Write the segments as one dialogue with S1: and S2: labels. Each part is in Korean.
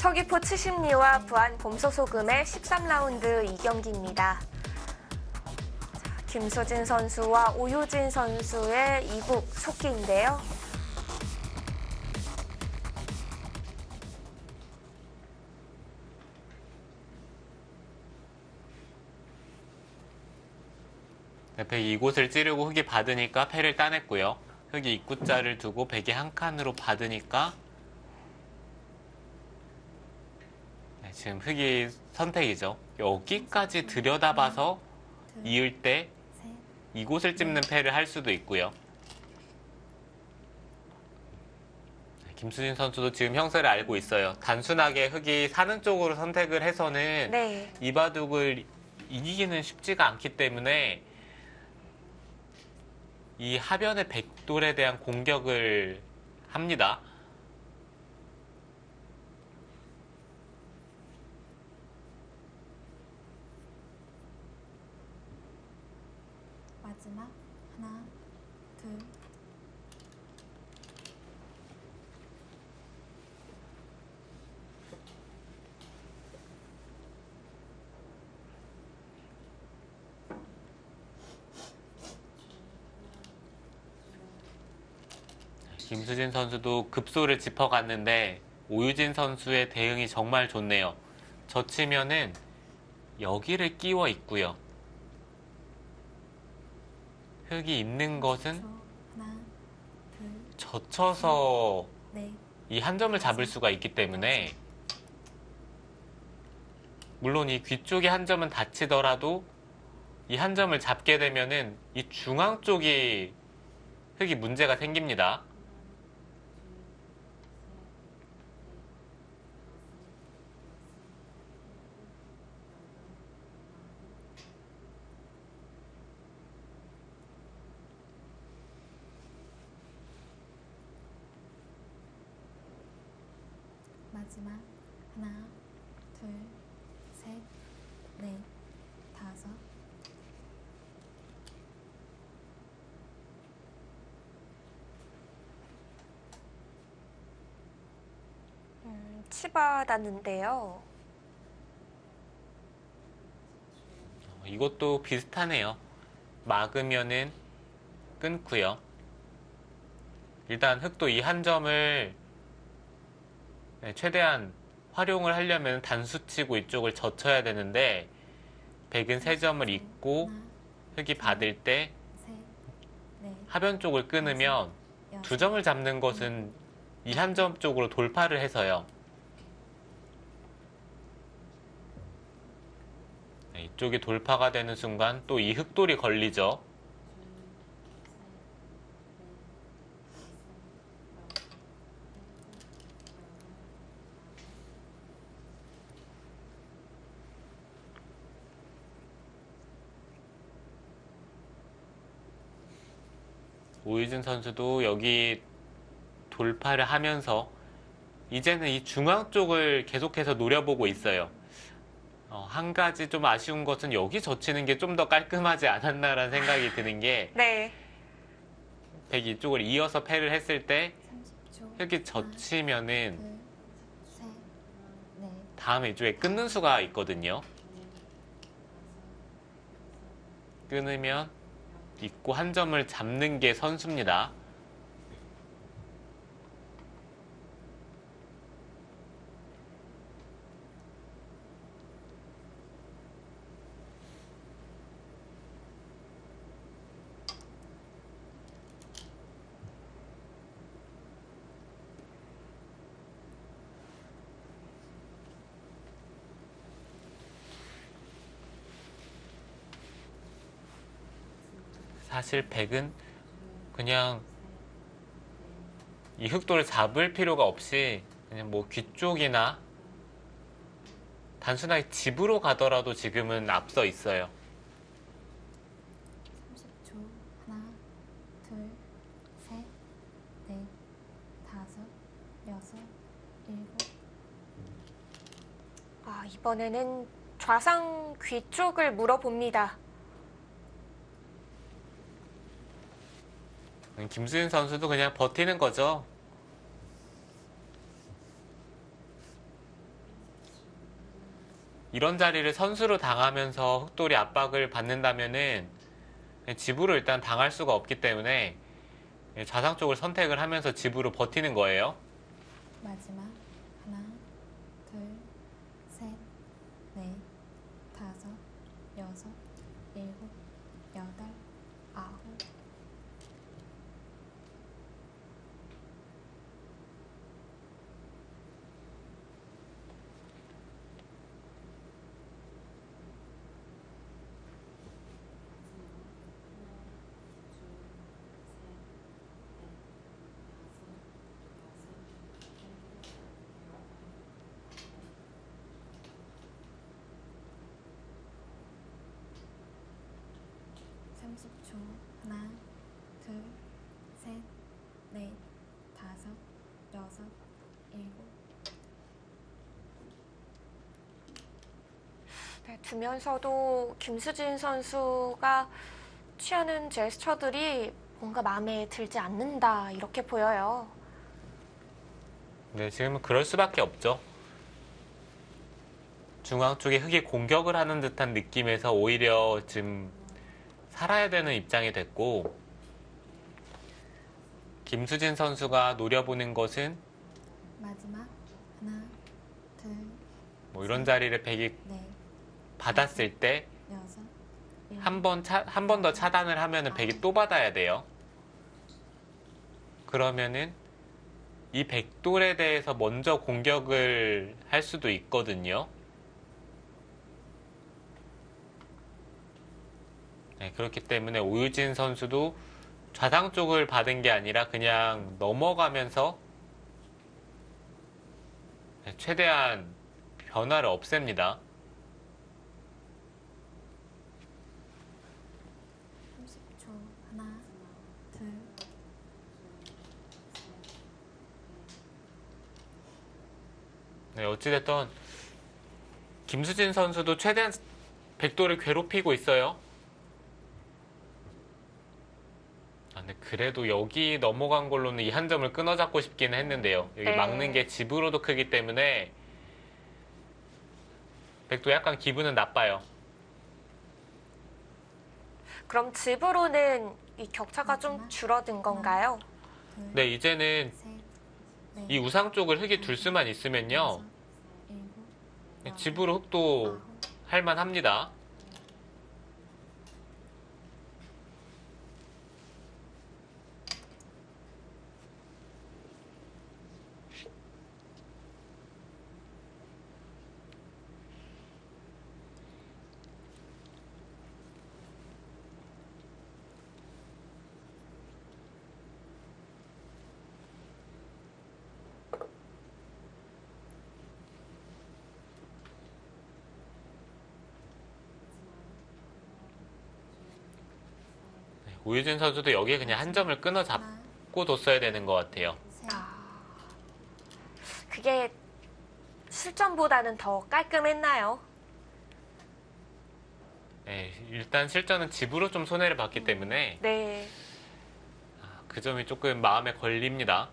S1: 서귀포 츠심리와 부안 봄소소금의 13라운드 2경기입니다. 김수진 선수와 오유진 선수의 2국 속기인데요.
S2: 백 이곳을 찌르고 흑이 받으니까 패를 따냈고요. 흑이 입구자를 두고 백이 한 칸으로 받으니까 지금 흑이 선택이죠. 여기까지 들여다봐서 이을 때 이곳을 찝는 패를 할 수도 있고요. 김수진 선수도 지금 형세를 알고 있어요. 단순하게 흑이 사는 쪽으로 선택을 해서는 이 바둑을 이기기는 쉽지가 않기 때문에 이 하변의 백돌에 대한 공격을 합니다.
S3: 마지막 하나, 둘.
S2: 김수진 선수도 급소를 짚어갔는데 오유진 선수의 대응이 정말 좋네요. 젖히면은 여기를 끼워 있고요. 흑이 있는 것은
S3: 하나, 둘,
S2: 젖혀서
S3: 넷.
S2: 이 한 점을 잡을 수가 있기 때문에 물론 이 귀 쪽에 한 점은 다치더라도 이 한 점을 잡게 되면은 이 중앙 쪽이 흑이 문제가 생깁니다.
S3: 마지막 하나, 둘, 셋, 넷, 다섯.
S1: 치받았는데요.
S2: 이것도 비슷하네요. 막으면은 끊고요. 일단 흑도 이 한 점을 최대한 활용을 하려면 단수치고 이쪽을 젖혀야 되는데 백은 세 점을 잇고 흑이 받을 때
S3: 셋, 넷,
S2: 하변 쪽을 끊으면 두 점을 잡는 것은 이 한 점 쪽으로 돌파를 해서요. 이쪽이 돌파가 되는 순간 또 이 흑돌이 걸리죠. 오유진 선수도 여기 돌파를 하면서 이제는 이 중앙 쪽을 계속해서 노려보고 있어요. 한 가지 좀 아쉬운 것은 여기 젖히는 게 좀 더 깔끔하지 않았나라는 생각이 드는 게 백 이쪽을 이어서 패를 했을 때
S3: 30초.
S2: 흑이 젖히면은
S3: 둘, 셋, 넷.
S2: 다음에 이쪽에 끊는 수가 있거든요. 끊으면 있고 한 점을 잡는 게 선수입니다. 사실 백은 그냥 이 흑돌을 잡을 필요가 없이 그냥 뭐 귀 쪽이나 단순하게 집으로 가더라도 지금은 앞서 있어요.
S3: 30초. 하나, 둘, 셋, 넷, 다섯, 여섯, 일곱.
S1: 이번에는 좌상 귀 쪽을 물어봅니다.
S2: 김수진 선수도 그냥 버티는 거죠. 이런 자리를 선수로 당하면서 흑돌이 압박을 받는다면은 집으로 일단 당할 수가 없기 때문에 좌상 쪽을 선택을 하면서 집으로 버티는 거예요.
S3: 마지막 하나, 둘, 셋, 넷, 다섯, 여섯, 일곱, 여덟, 아홉. 삼십 초. 하나, 둘, 셋, 넷, 다섯, 여섯, 일곱.
S1: 네, 두면서도 김수진 선수가 취하는 제스처들이 뭔가 마음에 들지 않는다 이렇게 보여요.
S2: 네, 지금은 그럴 수밖에 없죠. 중앙 쪽에 흑이 공격을 하는 듯한 느낌에서 오히려 지금 살아야 되는 입장이 됐고, 김수진 선수가 노려보는 것은
S3: 마지막 하나, 둘,
S2: 뭐 이런 자리를 백이
S3: 넷,
S2: 받았을 때
S3: 여섯, 일곱.
S2: 한 번 더 차단을 하면은 백이 또 받아야 돼요. 그러면은 이 백돌에 대해서 먼저 공격을 할 수도 있거든요. 네, 그렇기 때문에 오유진 선수도 좌상 쪽을 받은 게 아니라 그냥 넘어가면서 최대한 변화를 없앱니다.
S3: 30초. 하나, 둘.
S2: 네, 어찌됐든 김수진 선수도 최대한 백돌을 괴롭히고 있어요. 근데 그래도 여기 넘어간 걸로는 이 한 점을 끊어잡고 싶기는 했는데요. 여기
S1: 네.
S2: 막는 게 집으로도 크기 때문에 백도 약간 기분은 나빠요.
S1: 그럼 집으로는 이 격차가 좀
S3: 마지막
S1: 줄어든 건가요?
S3: 둘,
S2: 네, 이제는
S3: 셋, 넷,
S2: 이 우상 쪽을 흑이 둘 수만 있으면요.
S3: 여섯, 일곱, 여덟,
S2: 집으로 흑도
S3: 아홉.
S2: 할만합니다. 오유진 선수도 여기에 그냥 한 점을 끊어
S3: 하나,
S2: 잡고 뒀어야 되는 것 같아요.
S3: 셋,
S1: 그게 실전보다는 더 깔끔했나요?
S2: 네, 일단 실전은 집으로 좀 손해를 봤기 때문에
S1: 네.
S2: 그 점이 조금 마음에 걸립니다.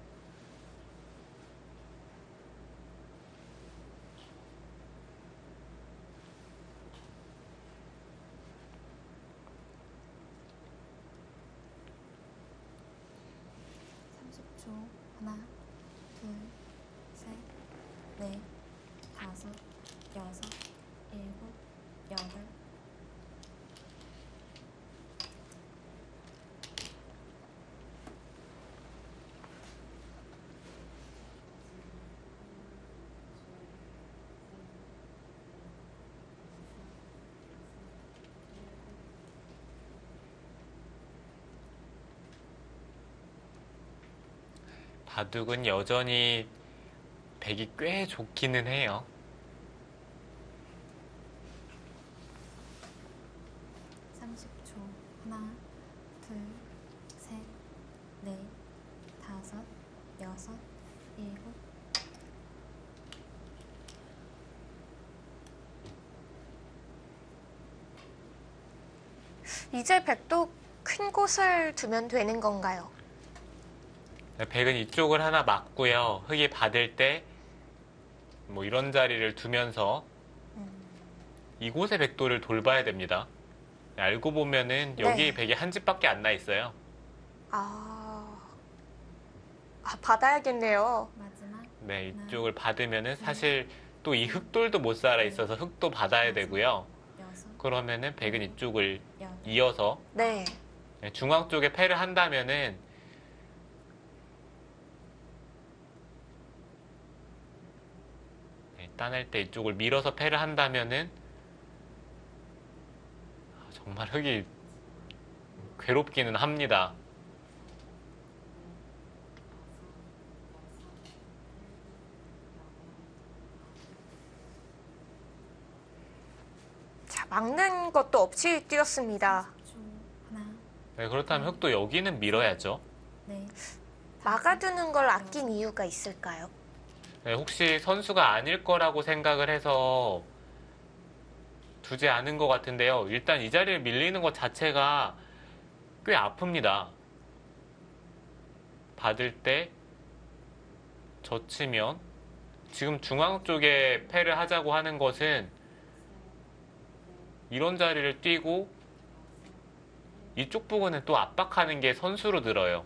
S3: 삼십 초. 하나, 둘, 셋, 넷, 다섯, 여섯, 일곱, 여덟.
S2: 바둑은 여전히 백이 꽤 좋기는 해요.
S3: 삼십 초. 하나, 둘, 셋, 넷, 다섯, 여섯, 일곱.
S1: 이제 백도 큰 곳을 두면 되는 건가요?
S2: 백은 이쪽을 하나 막고요. 흑이 받을 때 뭐 이런 자리를 두면서 이곳의 백도를 돌봐야 됩니다. 알고 보면은 여기
S1: 네.
S2: 백이 한 집밖에 안 나 있어요.
S1: 받아야겠네요.
S3: 마지막
S2: 네, 이쪽을 받으면은 사실 또 이 흑돌도 못 살아 있어서 흑도 받아야 되고요.
S3: 6,
S2: 그러면은 백은 이쪽을
S3: 8,
S2: 이어서
S1: 네.
S2: 중앙 쪽에 패를 한다면은 따낼 때 이쪽을 밀어서 패를 한다면은 정말 흑이 괴롭기는 합니다.
S1: 자, 막는 것도 없이 뛰었습니다.
S3: 30초. 하나,
S2: 네, 그렇다면 흑도 여기는 밀어야죠.
S3: 넷,
S1: 막아두는 걸 아낀 이유가 있을까요?
S2: 네, 혹시 선수가 아닐 거라고 생각을 해서 두지 않은 것 같은데요. 일단 이 자리를 밀리는 것 자체가 꽤 아픕니다. 받을 때 젖히면 지금 중앙 쪽에 패를 하자고 하는 것은 이런 자리를 뛰고 이쪽 부분은 또 압박하는 게 선수로 늘어요.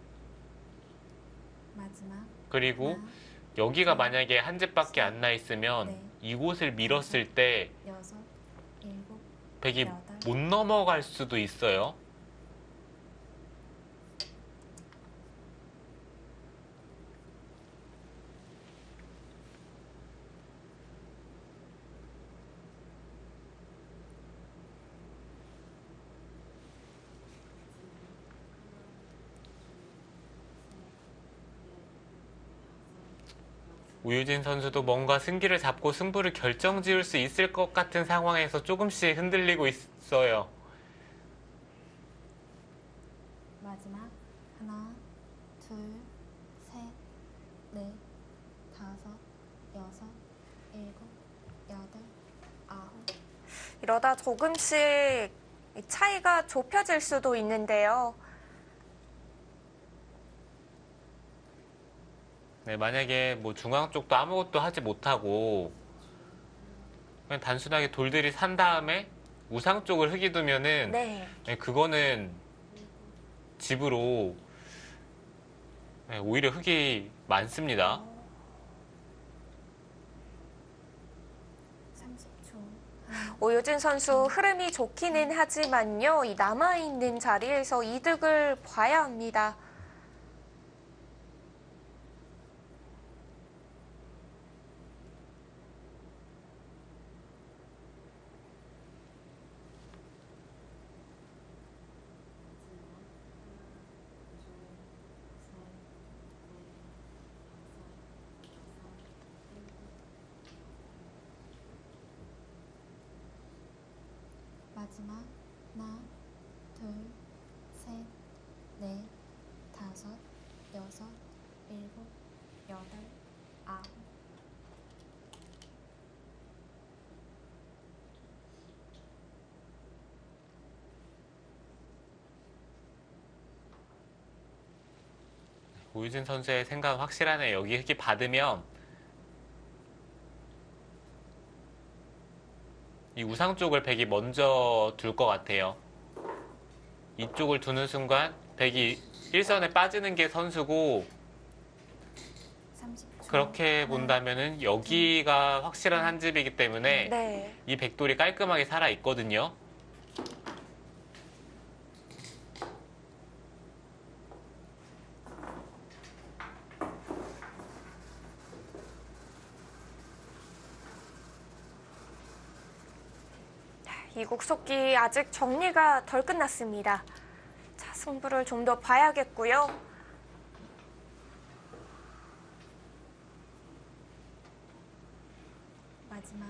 S3: 마지막
S2: 그리고
S3: 하나,
S2: 여기가 만약에 한 집밖에 안 나 있으면
S3: 네.
S2: 이곳을 밀었을 때
S3: 6, 7,
S2: 백이
S3: 8,
S2: 못 넘어갈 수도 있어요. 우유진 선수도 뭔가 승기를 잡고 승부를 결정지을 수 있을 것 같은 상황에서 조금씩 흔들리고 있어요.
S3: 마지막 하나, 둘, 셋, 넷, 다섯, 여섯, 일곱, 여덟, 아홉.
S1: 이러다 조금씩 이 차이가 좁혀질 수도 있는데요.
S2: 네, 만약에 뭐 중앙 쪽도 아무것도 하지 못하고 그냥 단순하게 돌들이 산 다음에 우상 쪽을 흙이 두면은
S1: 네.
S2: 네, 그거는 집으로 네, 오히려 흙이 많습니다.
S3: 30초.
S1: 오유진 선수 흐름이 좋기는 하지만요. 이 남아있는 자리에서 이득을 봐야 합니다.
S3: 마지막 하나, 둘, 셋, 넷, 다섯, 여섯, 일곱, 여덟, 아홉.
S2: 오유진 선수의 생각 확실하네. 여기 흙이 받으면 이 우상 쪽을 백이 먼저 둘 것 같아요. 이쪽을 두는 순간 백이 일선에 빠지는 게 선수고
S3: 30초.
S2: 그렇게 본다면은 여기가 확실한 한 집이기 때문에
S1: 네.
S2: 이 백돌이 깔끔하게 살아 있거든요.
S1: 이 국속기 아직 정리가 덜 끝났습니다. 자, 승부를 좀 더 봐야겠고요.
S3: 마지막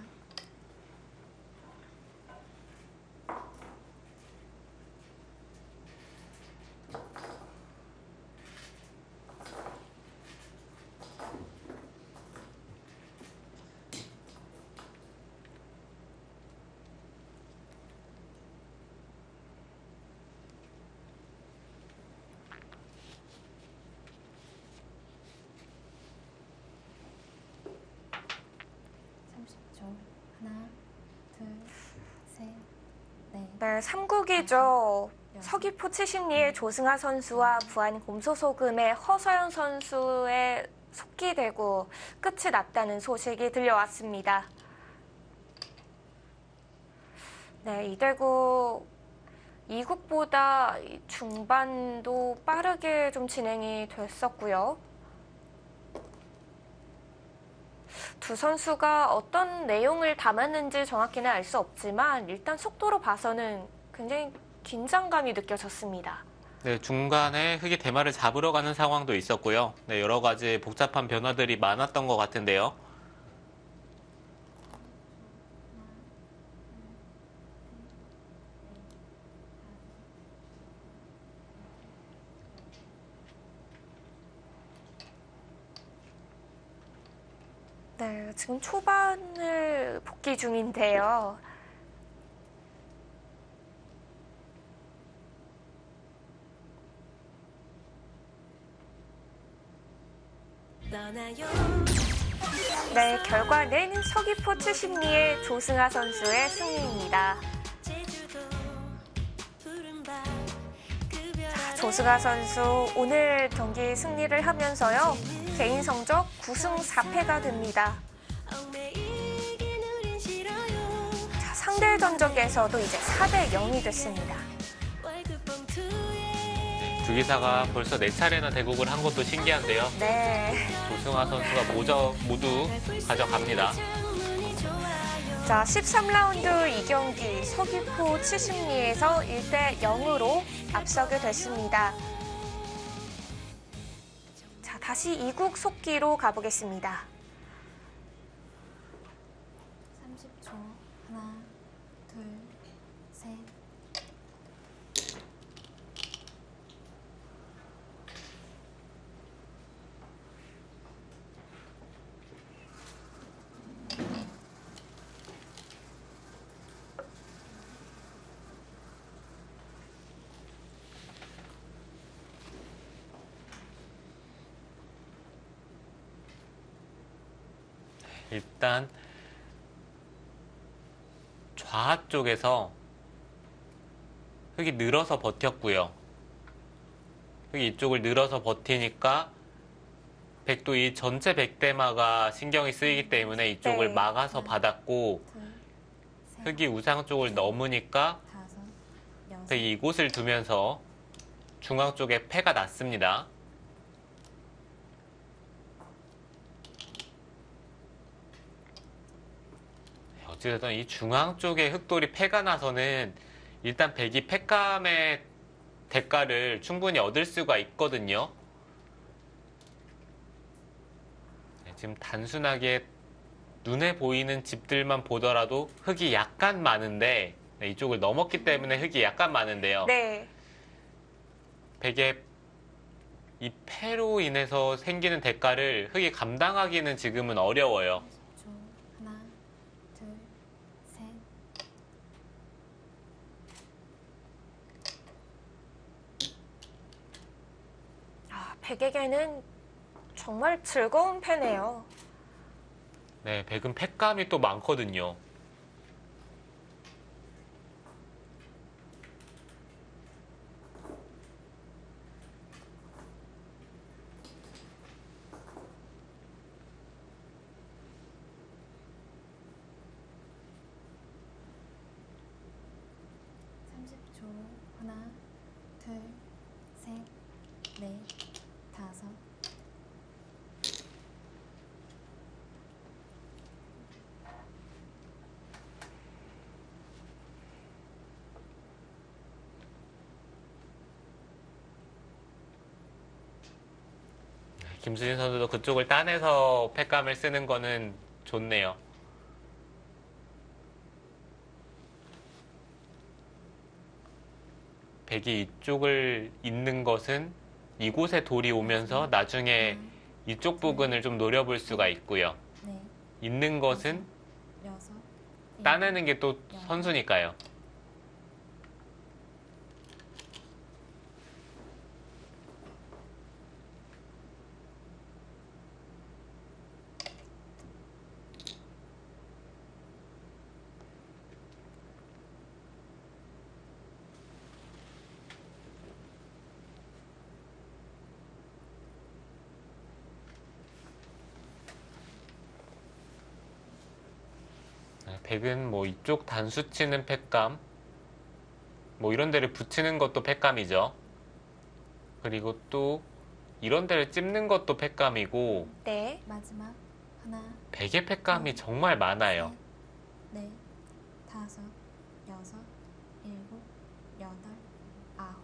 S3: 30초. 하나, 둘, 셋, 넷,
S1: 네, 3국이죠. 서귀포 70리의 조승아 선수와 부안 곰소소금의 허서연 선수의 속기대구 끝이 났다는 소식이 들려왔습니다. 네, 이 대구 2국보다 중반도 빠르게 좀 진행이 됐었고요. 두 선수가 어떤 내용을 담았는지 정확히는 알 수 없지만 일단 속도로 봐서는 굉장히 긴장감이 느껴졌습니다.
S2: 네, 중간에 흙이 대마를 잡으러 가는 상황도 있었고요. 네, 여러 가지 복잡한 변화들이 많았던 것 같은데요.
S1: 네, 지금 초반을 복귀 중인데요. 네, 결과는 서귀포 70리의 조승아 선수의 승리입니다. 조승아 선수 오늘 경기 승리를 하면서요. 개인 성적 9승 4패가 됩니다. 자, 상대 전적에서도 이제 4대 0이 됐습니다.
S2: 두 기사가 벌써 4차례나 대국을 한 것도 신기한데요.
S1: 네.
S2: 조승아 선수가 모두 가져갑니다.
S1: 자, 13라운드 2경기 서귀포 70리에서 1대 0으로 앞서게 됐습니다. 자, 다시 2국 속기로 가보겠습니다.
S3: 30초. 하나, 둘, 셋.
S2: 일단 좌 쪽에서 흙이 늘어서 버텼고요. 흙이 이쪽을 늘어서 버티니까 백도 이 전체 백대마가 신경이 쓰이기 때문에 이쪽을
S1: 네.
S2: 막아서 받았고
S3: 둘, 셋,
S2: 흙이 우상 쪽을 넘으니까
S3: 다섯, 여섯.
S2: 흙이 이곳을 두면서 중앙 쪽에 패가 났습니다. 어찌됐든 이 중앙 쪽에 흙돌이 패가 나서는 일단 백이 패감의 대가를 충분히 얻을 수가 있거든요. 네, 지금 단순하게 눈에 보이는 집들만 보더라도 흙이 약간 많은데 네, 이쪽을 넘었기 때문에 흙이 약간 많은데요.
S1: 네.
S2: 백의 이 패로 인해서 생기는 대가를 흙이 감당하기는 지금은 어려워요.
S3: 30초. 하나, 둘, 셋.
S1: 아, 백에게는 정말 즐거운 패네요.
S2: 네, 백은 패감이 또 많거든요.
S3: 하나, 둘, 셋, 넷, 다섯.
S2: 김수진 선수도 그쪽을 따내서 패감을 쓰는 거는 좋네요. 백이 이쪽을 잇는 것은 이곳에 돌이 오면서 나중에 이쪽 부근을 좀 노려볼 수가 있고요.
S3: 넷,
S2: 잇는 것은
S3: 여섯,
S2: 따내는 게 또 선수니까요. 백은 뭐 이쪽 단수 치는 팩감, 뭐 이런 데를 붙이는 것도 팩감이죠. 그리고 또 이런 데를 찝는 것도 팩감이고,
S1: 네.
S3: 마지막 하나,
S2: 백의 팩감이 정말 많아요.
S3: 셋, 넷, 다섯, 여섯, 일곱, 여덟, 아홉.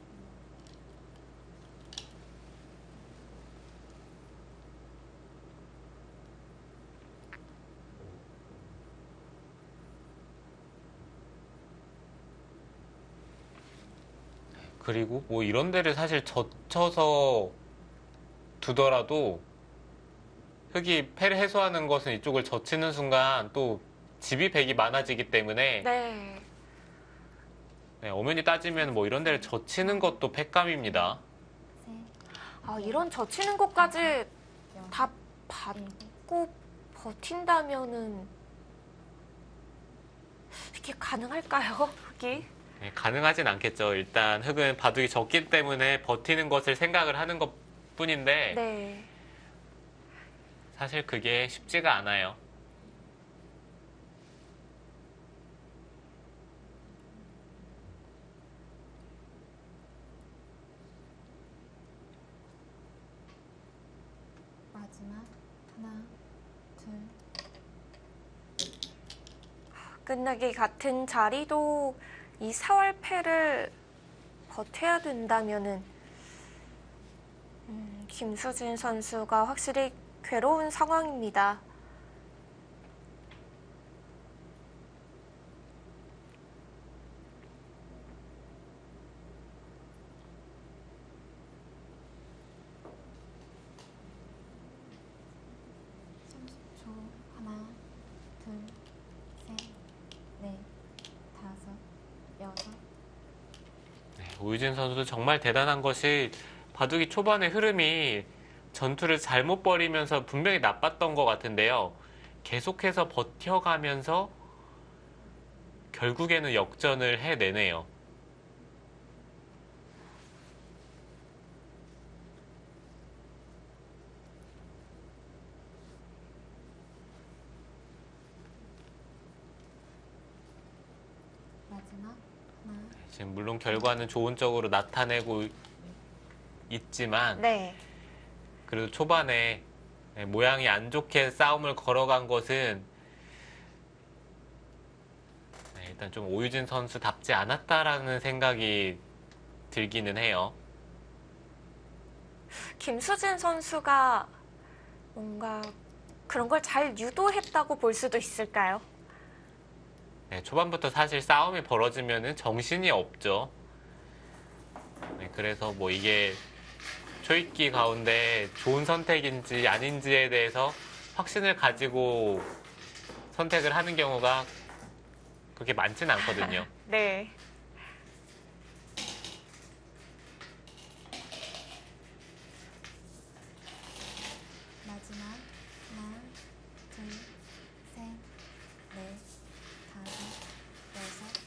S2: 그리고 뭐 이런 데를 사실 젖혀서 두더라도 흙이 패를 해소하는 것은 이쪽을 젖히는 순간 또 집이 백이 많아지기 때문에
S1: 네.
S2: 엄연히 따지면 뭐 이런 데를 젖히는 것도 팩감입니다.
S3: 셋,
S1: 아, 이런 젖히는 것까지
S3: 여섯,
S1: 다
S3: 일곱,
S1: 받고 버틴다면은 이게 가능할까요? 흙이?
S2: 네, 가능하진 않겠죠. 일단 흙은 바둑이 적기 때문에 버티는 것을 생각을 하는 것 뿐인데
S1: 네.
S2: 사실 그게 쉽지가 않아요.
S3: 마지막 하나, 둘,
S1: 끝나기 같은 자리도 이 사활패를 버텨야 된다면은 김수진 선수가 확실히 괴로운 상황입니다.
S3: 삼십 초 하나, 둘, 셋, 넷, 다섯, 여섯.
S2: 오유진 선수도 정말 대단한 것이 바둑이 초반의 흐름이 전투를 잘못 벌이면서 분명히 나빴던 것 같은데요. 계속해서 버텨가면서 결국에는 역전을 해내네요.
S3: 마지막 하나,
S2: 지금 물론 결과는 좋은 쪽으로 나타내고 있지만
S1: 네.
S2: 그래도 초반에 모양이 안 좋게 싸움을 걸어간 것은 일단 좀 오유진 선수답지 않았다라는 생각이 들기는 해요.
S1: 김수진 선수가 뭔가 그런 걸 잘 유도했다고 볼 수도 있을까요?
S2: 초반부터 사실 싸움이 벌어지면은 정신이 없죠. 그래서 뭐 이게 초입기 가운데 좋은 선택인지 아닌지에 대해서 확신을 가지고 선택을 하는 경우가 그렇게 많진 않거든요.
S1: 네.
S3: 마지막 하나, 둘, 셋, 넷, 다섯, 여섯.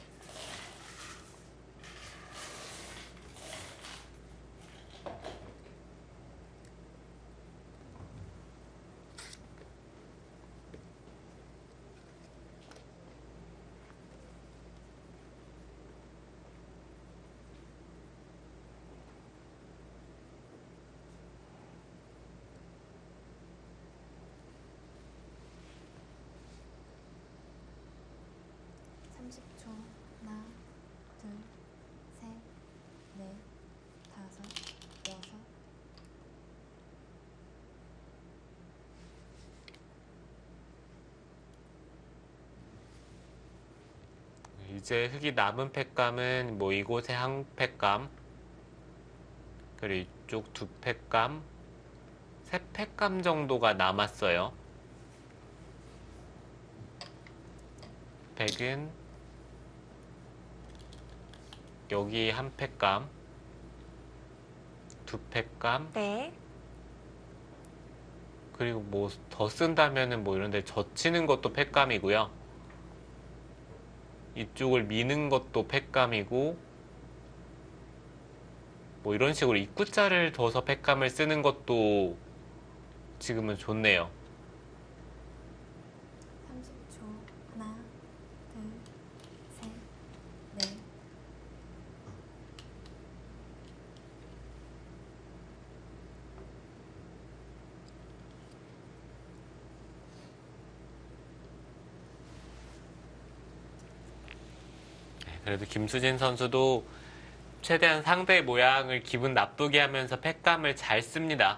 S3: 삼십 초 하나, 둘, 셋, 넷, 다섯, 여섯.
S2: 이제 흙이 남은 팩감은 뭐 이곳에 한 팩감, 그리고 이쪽 두 팩감, 세 팩감 정도가 남았어요. 백은 여기 한 팩감, 두 팩감,
S1: 네.
S2: 그리고 뭐 더 쓴다면은 뭐 이런 데 젖히는 것도 팩감이고요. 이쪽을 미는 것도 팩감이고, 뭐 이런 식으로 입구자를 둬서 팩감을 쓰는 것도 지금은 좋네요.
S3: 30초 하나,
S2: 그래도 김수진 선수도 최대한 상대 모양을 기분 나쁘게 하면서 팩감을 잘 씁니다.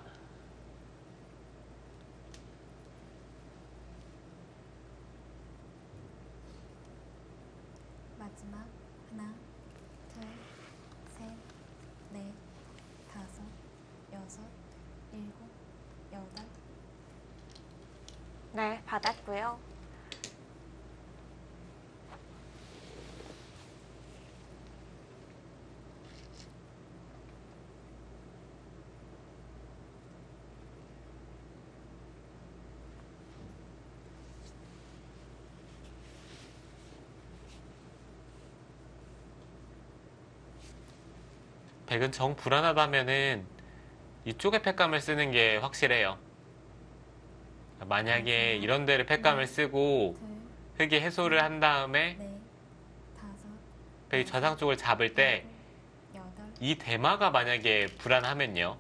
S3: 마지막 하나, 둘, 셋, 넷, 다섯, 여섯, 일곱, 여덟.
S1: 네, 받았고요.
S2: 백은 정 불안하다면은 이쪽에 팩감을 쓰는 게 확실해요. 만약에 이런 데를 팩감을 쓰고
S3: 둘,
S2: 흙이 해소를 한 다음에
S3: 넷, 다섯,
S2: 백이 좌상 쪽을 잡을 때
S3: 일곱, 여덟.
S2: 이 대마가 만약에 불안하면요.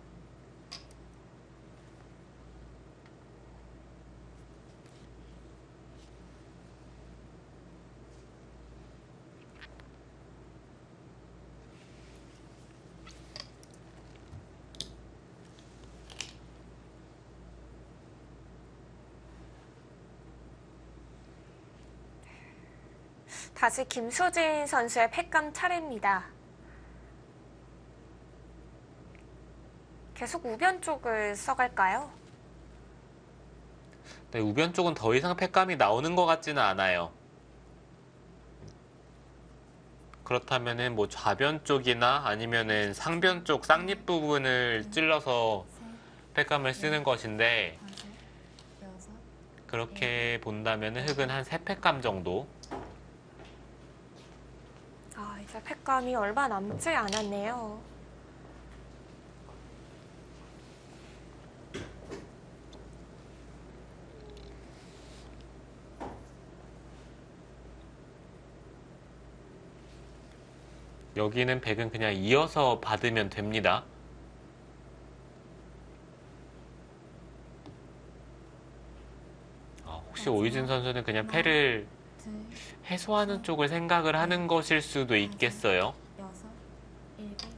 S1: 다시 김수진 선수의 팩감 차례입니다. 계속 우변 쪽을 써갈까요?
S2: 네, 우변 쪽은 더 이상 팩감이 나오는 것 같지는 않아요. 그렇다면은 뭐 좌변 쪽이나 아니면은 상변 쪽 쌍잎 부분을 찔러서
S3: 셋,
S2: 팩감을 쓰는 것인데
S3: 다섯, 여섯.
S2: 그렇게 본다면은 흙은 한 3팩감 정도.
S1: 아, 이제 팩감이 얼마 남지 않았네요.
S2: 여기는 백은 그냥 이어서 받으면 됩니다. 혹시 오유진 선수는 그냥 패를
S3: 둘,
S2: 해소하는 쪽을 생각을 하는 것일 수도 있겠어요.
S3: 여섯, 일곱.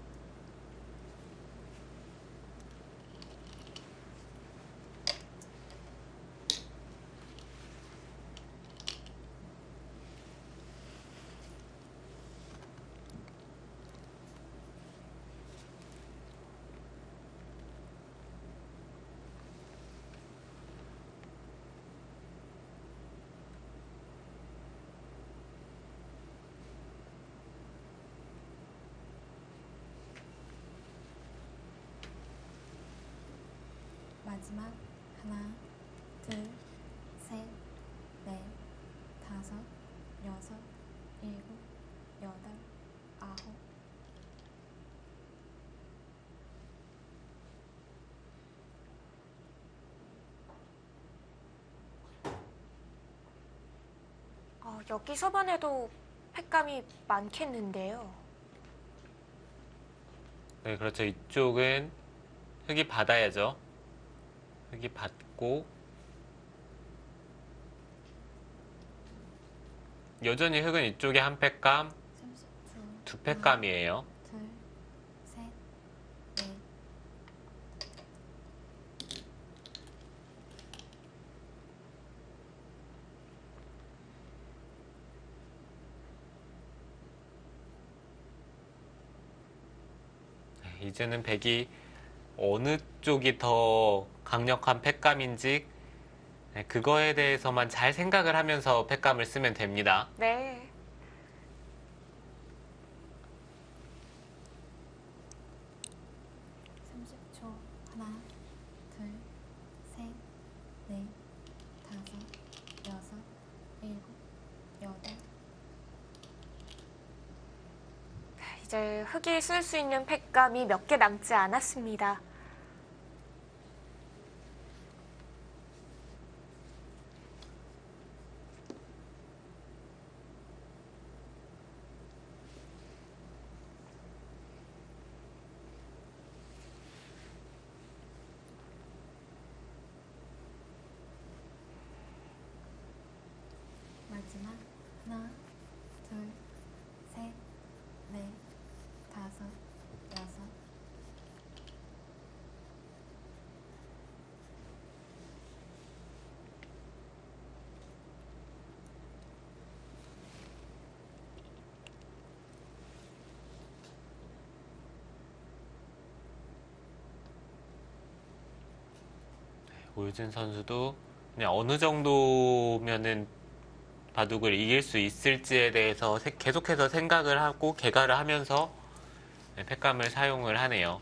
S3: 마지막 하나, 둘, 셋, 넷, 다섯, 여섯, 일곱, 여덟, 아홉.
S1: 여기서만 해도 팩감이 많겠는데요.
S2: 네, 그렇죠. 이쪽은 흙이 받아야죠. 흙이 받고 여전히 흙은 이쪽에 한 팩감,
S3: 30초.
S2: 두 팩감이에요.
S3: 둘, 셋, 넷.
S2: 이제는 백이 어느 쪽이 더 강력한 팩감인지 그거에 대해서만 잘 생각을 하면서 팩감을 쓰면 됩니다.
S1: 네.
S3: 삼십 초. 하나, 둘, 셋, 넷, 다섯, 여섯, 일곱, 여덟.
S1: 이제 흙이 쓸 수 있는 팩감이 몇 개 남지 않았습니다.
S3: 마지막 하나, 둘, 셋, 넷, 다섯, 여섯.
S2: 오유진 선수도 그냥 어느 정도면은 바둑을 이길 수 있을지에 대해서 계속해서 생각을 하고 개가를 하면서 팩감을 사용을 하네요.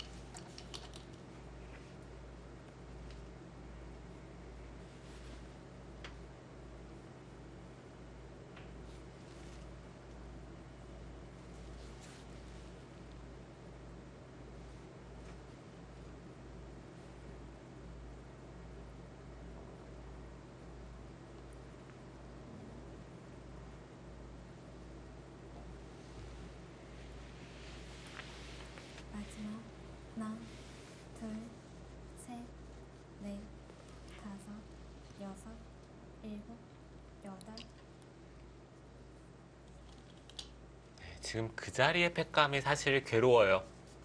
S3: 마지막 하나, 둘, 셋, 넷, 다섯, 여섯, 일곱, 여덟.
S2: 지금 그 자리의 팩감이 사실 괴로워요.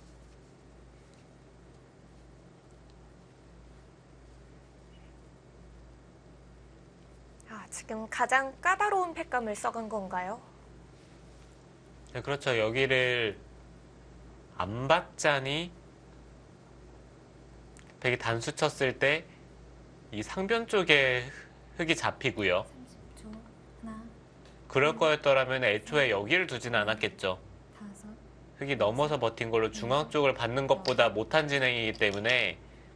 S1: 아, 지금 가장 까다로운 팩감을 써간 건가요?
S2: 네, 그렇죠. 여기를 안 받자니 백이 단수 쳤을 때 이 상변 쪽에 흙이 잡히고요.
S3: 30초. 하나,
S2: 그럴 거였더라면 애초에 여기를 두진 않았겠죠.
S3: 다섯,
S2: 흙이 넘어서 버틴 걸로 중앙 쪽을 받는 것보다 못한 진행이기 때문에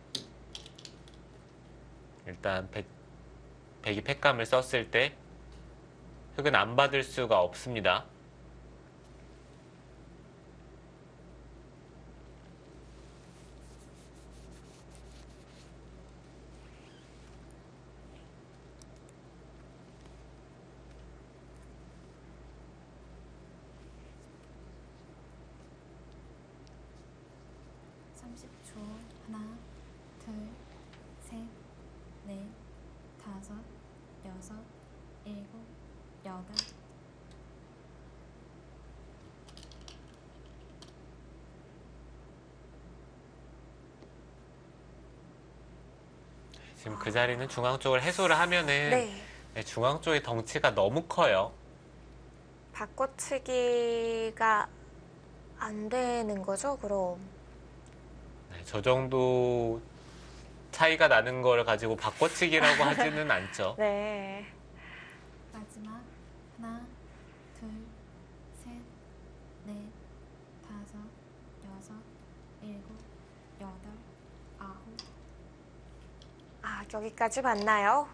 S2: 일단 백이 팩감을 썼을 때 흙은 안 받을 수가 없습니다.
S3: 초 하나, 둘, 셋, 넷, 다섯, 여섯, 일곱, 여덟.
S2: 지금 그 자리는 중앙 쪽을 해소를 하면은
S1: 네.
S2: 중앙 쪽의 덩치가 너무 커요.
S1: 바꿔치기가 안 되는 거죠, 그럼?
S2: 저 정도 차이가 나는 걸 가지고 바꿔치기라고 하지는 않죠.
S1: 네.
S3: 마지막 하나, 둘, 셋, 넷, 다섯, 여섯, 일곱, 여덟, 아홉.
S1: 아, 여기까지 맞나요?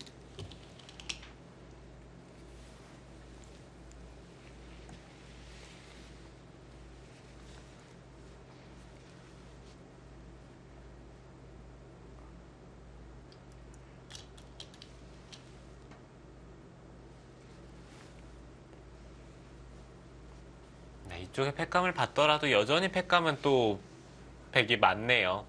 S2: 네, 이쪽에 팩감을 받더라도 여전히 팩감은 또 백이 많네요.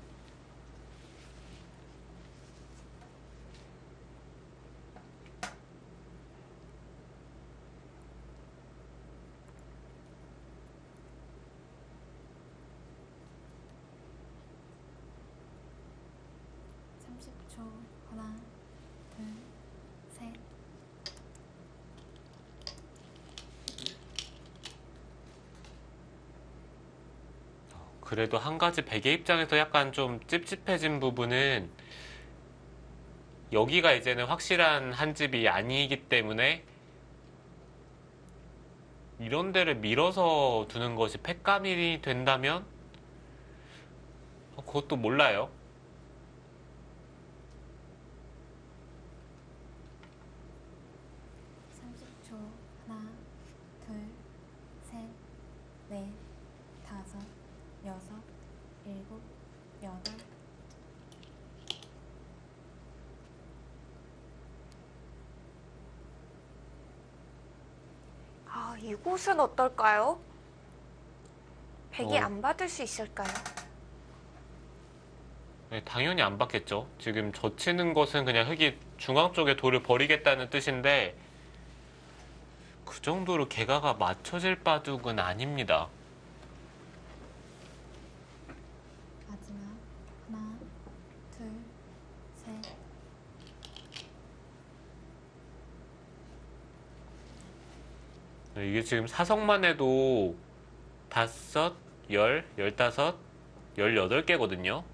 S3: 초 하나, 둘, 셋.
S2: 그래도 한 가지 백의 입장에서 약간 좀 찝찝해진 부분은 여기가 이제는 확실한 한 집이 아니기 때문에 이런 데를 밀어서 두는 것이 팩감이 된다면 그것도 몰라요.
S3: 초 하나, 둘, 셋, 넷, 다섯, 여섯, 일곱, 여덟.
S1: 아, 이곳은 어떨까요? 백이
S2: 어.
S1: 안 받을 수 있을까요?
S2: 네, 당연히 안 받겠죠. 지금 젖히는 것은 그냥 흙이 중앙 쪽에 돌을 버리겠다는 뜻인데 그 정도로 개가가 맞춰질 바둑은 아닙니다.
S3: 마지막 하나, 둘, 셋.
S2: 네, 이게 지금 사성만 해도 5, 10, 15, 18개거든요.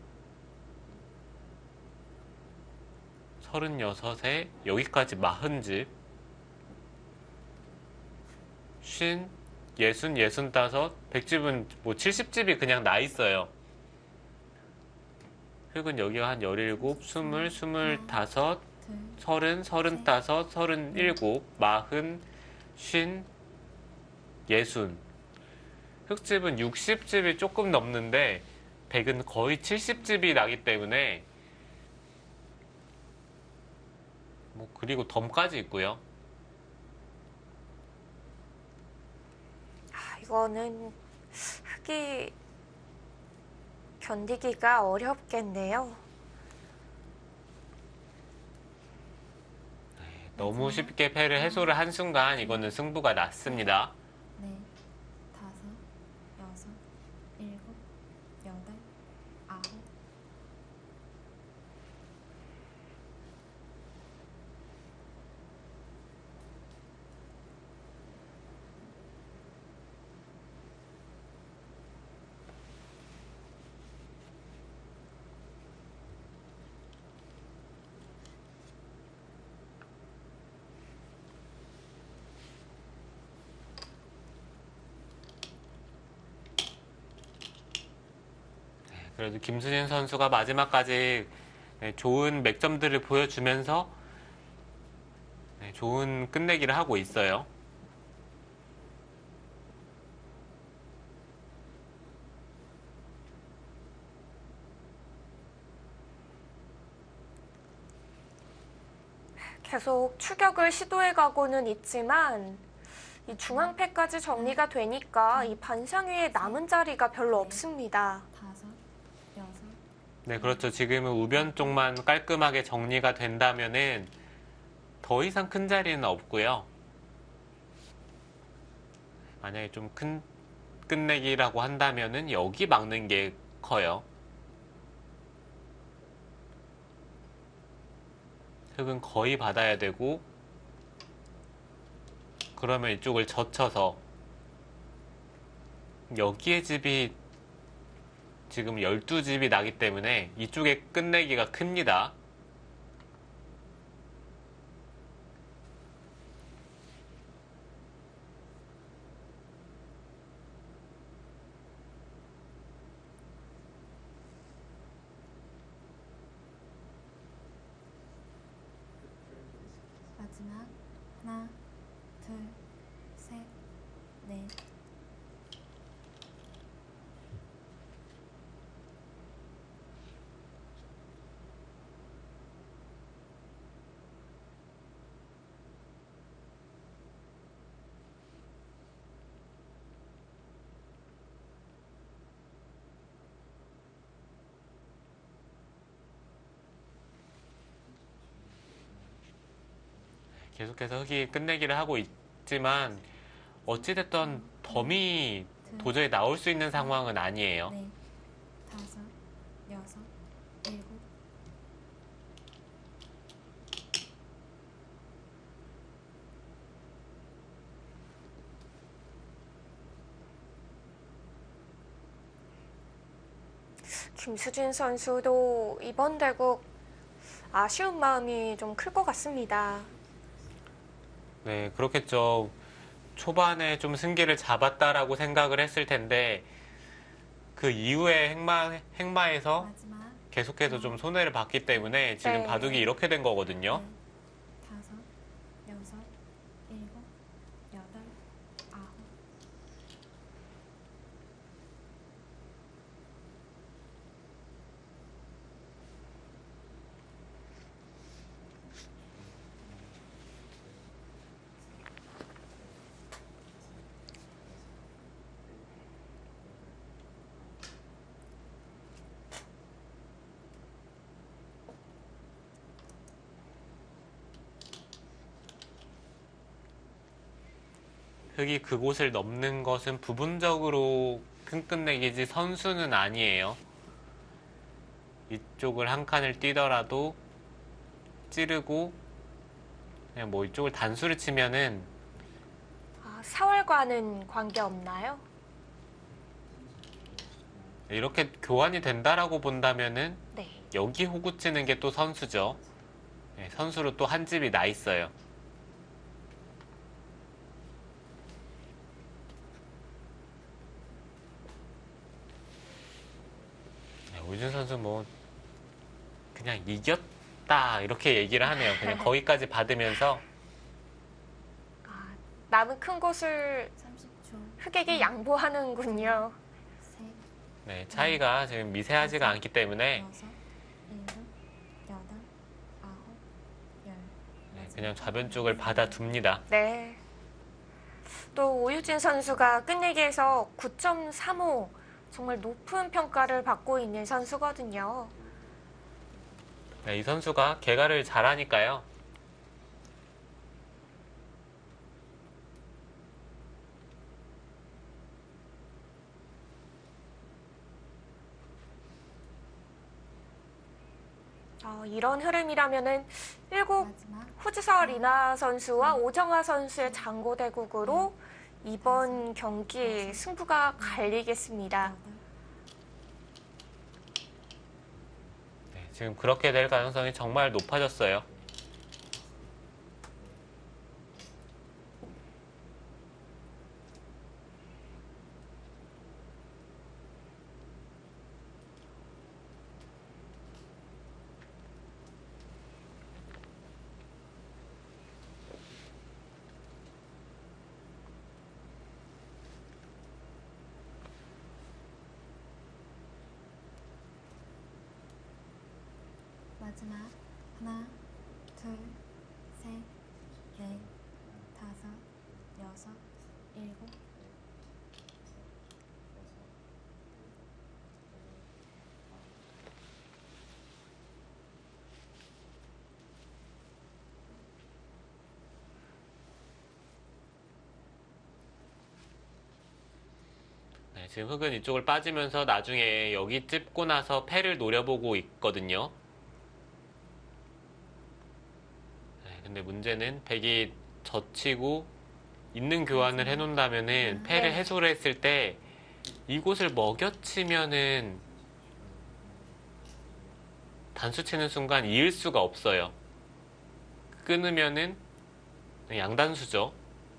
S2: 36에 여기까지 40집, 50, 60, 65, 100집은 뭐 70집이 그냥 나 있어요. 흙은 여기가 한 17, 20, 25, 30, 35, 37, 40, 50, 60. 흙집은 60집이 조금 넘는데 100은 거의 70집이 나기 때문에 뭐 그리고 덤까지 있고요.
S1: 이거는 흙이 견디기가 어렵겠네요.
S2: 너무 쉽게 패를 해소를 한 순간 이거는 승부가 났습니다.
S3: 넷, 다섯, 여섯, 일곱, 여덟, 아홉.
S2: 그래도 김수진 선수가 마지막까지 좋은 맥점들을 보여주면서 좋은 끝내기를 하고 있어요.
S1: 계속 추격을 시도해가고는 있지만 이 중앙패까지 정리가 되니까 이 반상위에 남은 자리가 별로 없습니다.
S3: 다섯, 여섯.
S2: 네, 그렇죠. 지금은 우변 쪽만 깔끔하게 정리가 된다면은 더 이상 큰 자리는 없고요. 만약에 좀 큰 끝내기라고 한다면은 여기 막는 게 커요. 흙은 거의 받아야 되고, 그러면 이쪽을 젖혀서 여기에 집이 지금 12집이 나기 때문에 이쪽에 끝내기가 큽니다.
S3: 마지막 하나, 둘, 셋, 넷.
S2: 계속해서 흙이 끝내기를 하고 있지만 어찌됐든 덤이 도저히 나올 수 있는 상황은 아니에요.
S3: 넷, 다섯, 여섯, 일곱.
S1: 김수진 선수도 이번 대국 아쉬운 마음이 좀 클 것 같습니다.
S2: 네, 그렇겠죠. 초반에 좀 승기를 잡았다라고 생각을 했을 텐데 그 이후에 행마에서
S3: 마지막
S2: 계속해서 좀 손해를 봤기 때문에 지금
S1: 네.
S2: 바둑이 이렇게 된 거거든요.
S3: 넷, 다섯, 여섯, 일곱, 여덟, 아홉.
S2: 흙이 그곳을 넘는 것은 부분적으로 큰 끝내기지 선수는 아니에요. 이쪽을 한 칸을 뛰더라도 찌르고 그냥 뭐 이쪽을 단수를 치면은
S1: 아, 4월과는 관계 없나요?
S2: 이렇게 교환이 된다라고 본다면은
S1: 네.
S2: 여기 호구 치는 게 또 선수죠. 네, 선수로 또 한 집이 나 있어요. 네, 오유진 선수 뭐 그냥 이겼다 이렇게 얘기를 하네요. 그냥 거기까지 받으면서
S1: 아, 남은 큰 곳을
S3: 30초.
S1: 흑에게 양보하는군요.
S3: 셋,
S2: 네, 차이가 지금 미세하지가 않기 때문에
S3: 여섯, 일곱, 여덟, 아홉, 열.
S2: 네, 그냥 좌변 쪽을 받아둡니다.
S1: 네. 또 오유진 선수가 끝내기에서 9.35 정말 높은 평가를 받고 있는 선수거든요.
S2: 네, 이 선수가 개가를 잘하니까요.
S1: 이런 흐름이라면은 7
S3: 마지막
S1: 후지서 리나 선수와 오정아 선수의 장고대국으로 이번 경기 승부가 갈리겠습니다.
S3: 여덟,
S2: 네, 지금 그렇게 될 가능성이 정말 높아졌어요.
S3: 마지막 하나, 둘, 셋, 넷, 다섯, 여섯, 일곱.
S2: 네, 지금 흑은 이쪽을 빠지면서 나중에 여기 찝고 나서 패를 노려보고 있거든요. 네, 근데 문제는 백이 젖히고 있는 교환을 해놓는다면은 패를
S1: 네.
S2: 해소를 했을 때 이곳을 먹여치면은 단수 치는 순간 이을 수가 없어요. 끊으면은 양단수죠.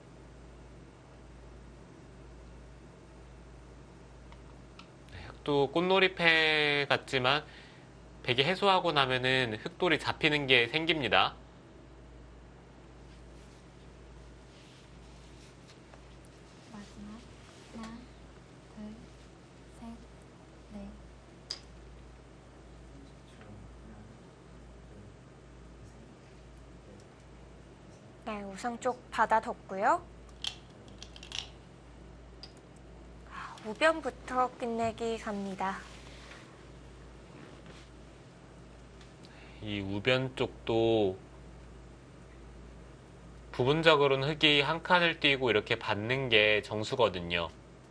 S2: 네, 흑도 꽃놀이패 같지만 백이 해소하고 나면은 흑돌이 잡히는 게 생깁니다.
S3: 마지막 하나, 둘, 셋, 넷.
S1: 네, 우상 쪽 받아뒀고요. 우변부터 끝내기 갑니다.
S2: 이 우변 쪽도 부분적으로는 흑이 한 칸을 띄고 이렇게 받는 게 정수거든요.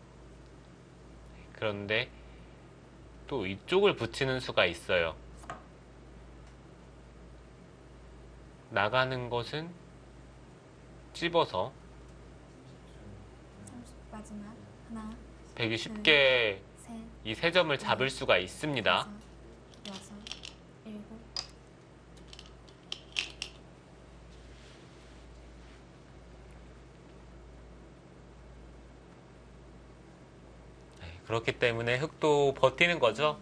S2: 그런데 또 이쪽을 붙이는 수가 있어요. 나가는 것은 찝어서
S3: 30. 마지막 하나,
S2: 백이 쉽게
S3: 셋,
S2: 이 세 점을 잡을 수가 있습니다.
S3: 다섯, 여섯, 일곱.
S2: 네, 그렇기 때문에 흑도 버티는 거죠.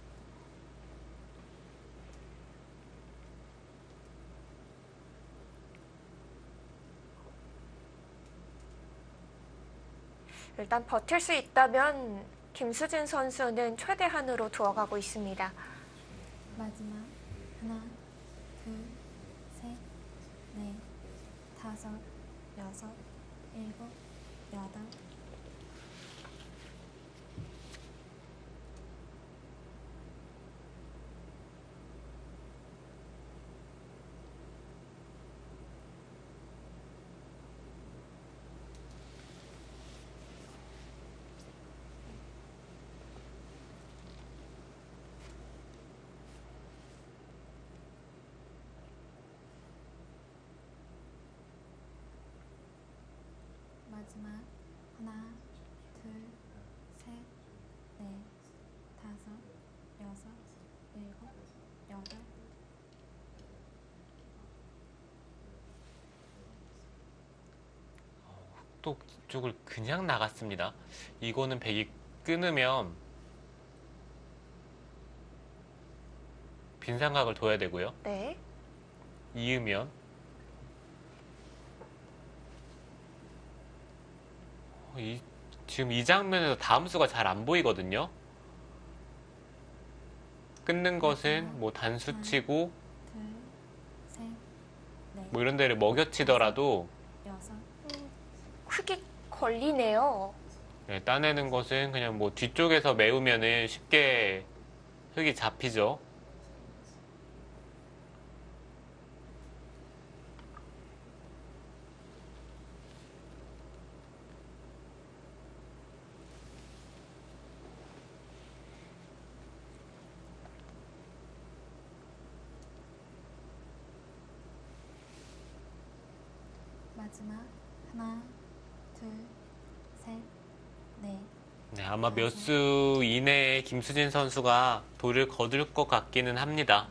S1: 일단 버틸 수 있다면 김수진 선수는 최대한으로 두어가고 있습니다.
S3: 마지막 하나, 둘, 셋, 넷, 다섯, 여섯, 일곱, 여덟. 마지막 하나, 둘, 셋, 넷, 다섯, 여섯, 일곱, 여덟.
S2: 또 이쪽을 그냥 나갔습니다. 이거는 백이 끊으면 빈삼각을 둬야 되고요.
S1: 네.
S2: 이으면 지금 이 장면에서 다음 수가 잘 안 보이거든요. 끊는 것은 뭐 단수치고
S3: 둘, 셋, 넷,
S2: 뭐 이런 데를 먹여치더라도
S3: 여섯.
S1: 흙이 걸리네요.
S2: 네, 따내는 것은 그냥 뭐 뒤쪽에서 메우면은 쉽게 흙이 잡히죠.
S3: 마지막 하나, 둘, 셋, 넷.
S2: 네, 아마 몇 수 이내에 김수진 선수가 돌을 거둘 것 같기는 합니다.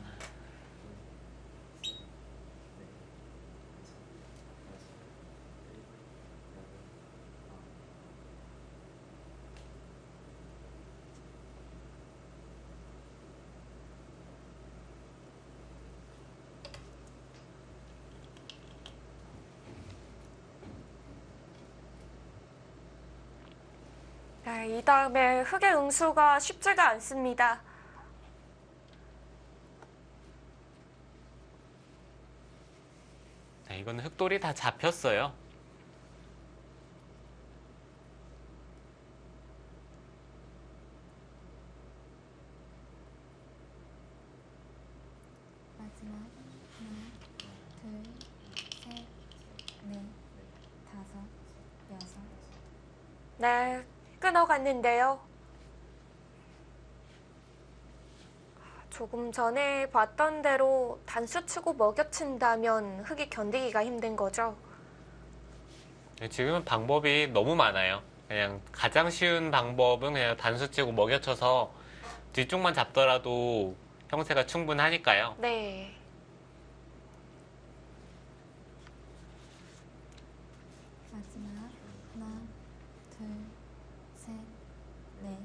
S1: 네, 이 다음에 흙의 응수가 쉽지가 않습니다.
S2: 네, 이거는 흙돌이 다 잡혔어요.
S3: 마지막 하나, 둘, 셋, 넷, 다섯, 여섯.
S1: 네, 끊어갔는데요. 조금 전에 봤던 대로 단수 치고 먹여친다면 흙이 견디기가 힘든 거죠.
S2: 네, 지금은 방법이 너무 많아요. 그냥 가장 쉬운 방법은 그냥 단수치고 먹여쳐서 뒤쪽만 잡더라도 형세가 충분하니까요.
S1: 네.
S3: 마지막 하나, 둘, 셋, 넷.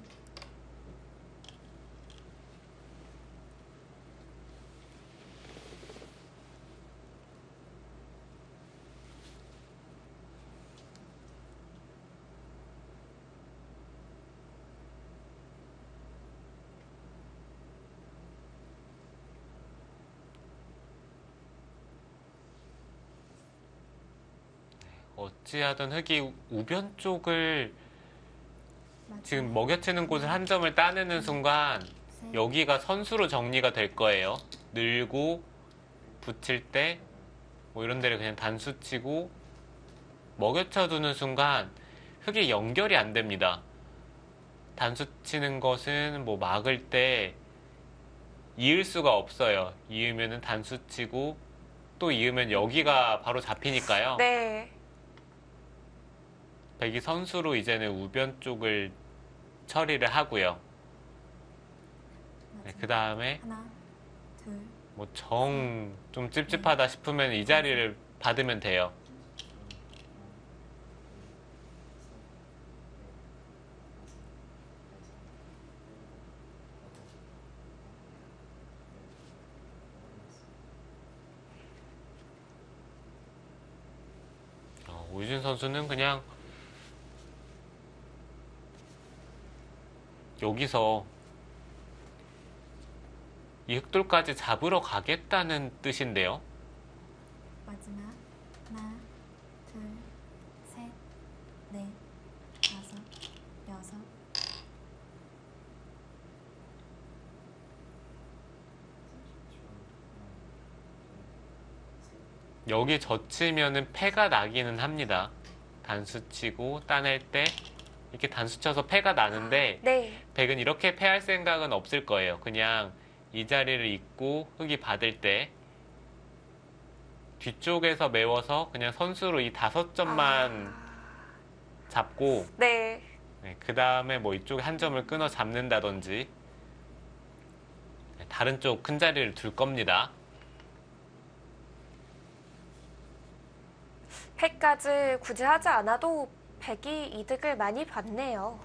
S2: 어찌하든 흙이 우변 쪽을 지금
S3: 마지막
S2: 먹여치는 곳을 한 점을 따내는 순간
S3: 셋,
S2: 여기가 선수로 정리가 될 거예요. 늘고 붙일 때 뭐 이런 데를 그냥 단수 치고 먹여쳐 두는 순간 흙이 연결이 안 됩니다. 단수 치는 것은 뭐 막을 때 이을 수가 없어요. 이으면은 단수 치고 또 이으면 여기가 바로 잡히니까요.
S1: 네.
S2: 백이 선수로 이제는 우변 쪽을 처리를 하고요. 네,
S3: 마지막
S2: 그 다음에
S3: 하나, 둘,
S2: 뭐 정 좀 찝찝하다 싶으면 이 자리를 받으면 돼요. 오유진 선수는 그냥 여기서 이 흑돌까지 잡으러 가겠다는 뜻인데요.
S3: 마지막 하나, 둘, 셋, 넷, 다섯, 여섯.
S2: 여기 젖히면은 패가 나기는 합니다. 단수 치고 따낼 때 이렇게 단수 쳐서 패가 나는데
S1: 네.
S2: 백은 이렇게 패할 생각은 없을 거예요. 그냥 이 자리를 잇고 흙이 받을 때 뒤쪽에서 메워서 그냥 선수로 이 5점만 잡고
S1: 네.
S2: 네, 그 다음에 뭐 이쪽에 한 점을 끊어 잡는다든지 네, 다른 쪽 큰 자리를 둘 겁니다.
S1: 패까지 굳이 하지 않아도 백이 이득을 많이 봤네요.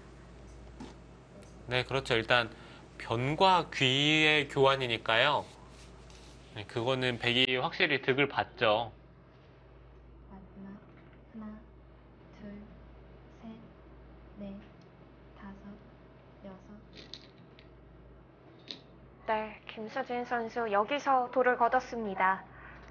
S2: 네, 그렇죠. 일단 변과 귀의 교환이니까요. 네, 그거는 백이 확실히 득을 봤죠.
S3: 마지막 하나, 둘, 셋, 넷, 다섯, 여섯.
S1: 네, 김수진 선수 여기서 돌을 거뒀습니다.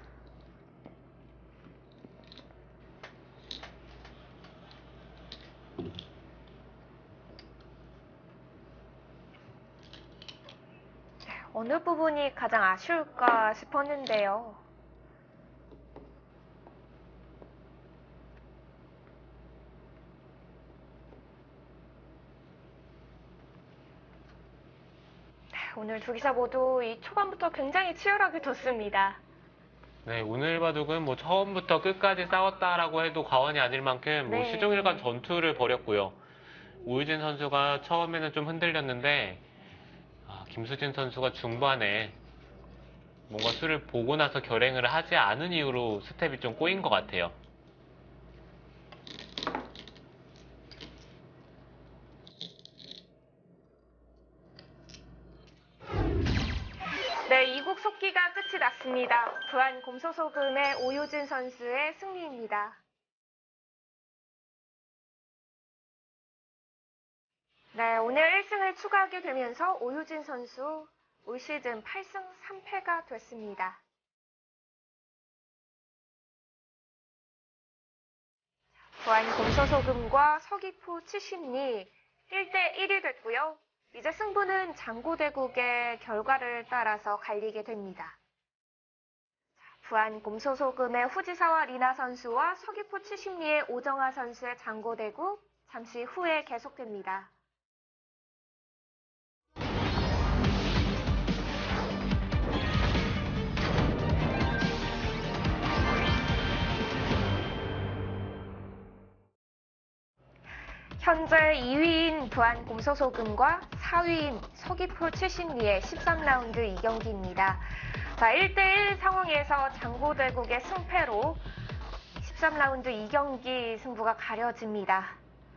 S1: 어느 부분이 가장 아쉬울까 싶었는데요. 오늘 두 기사 모두 이 초반부터 굉장히 치열하게 뒀습니다.
S2: 네, 오늘 바둑은 뭐 처음부터 끝까지 싸웠다라고 해도 과언이 아닐 만큼 뭐
S1: 네.
S2: 시종일관 전투를 벌였고요. 오유진 선수가 처음에는 좀 흔들렸는데 김수진 선수가 중반에 뭔가 수를 보고 나서 결행을 하지 않은 이유로 스텝이 좀 꼬인 것 같아요.
S1: 네, 이국 속기가 끝이 났습니다. 부안 곰소소금의 오효진 선수의 승리입니다. 네, 오늘 1승을 추가하게 되면서 오효진 선수 올 시즌 8승 3패가 됐습니다. 부안 곰소소금과 서귀포 70리 1대1이 됐고요. 이제 승부는 장고대국의 결과를 따라서 갈리게 됩니다. 부안 곰소소금의 후지사와 리나 선수와 서귀포 70리의 오정아 선수의 장고대국 잠시 후에 계속됩니다. 현재 2위인 부안 곰소소금과 4위인 서귀포 70리의 13라운드 2경기입니다. 자, 1대1 상황에서 장고대국의 승패로 13라운드 2경기 승부가 가려집니다.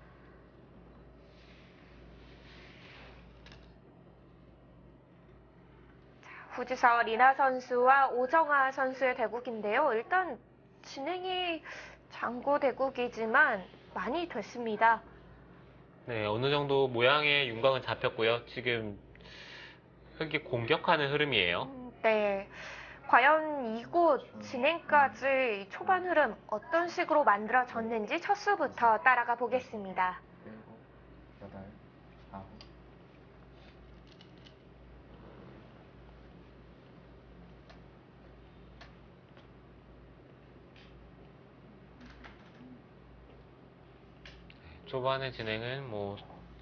S1: 후지서 리나 선수와 오정아 선수의 대국인데요. 일단 진행이 장고대국이지만 많이 됐습니다.
S2: 네, 어느 정도 모양의 윤곽은 잡혔고요. 지금 흙이 공격하는 흐름이에요.
S1: 네. 과연 이곳 진행까지 초반 흐름 어떤 식으로 만들어졌는지 첫 수부터 따라가 보겠습니다.
S4: 7, 8, 9.
S2: 초반의 진행은 뭐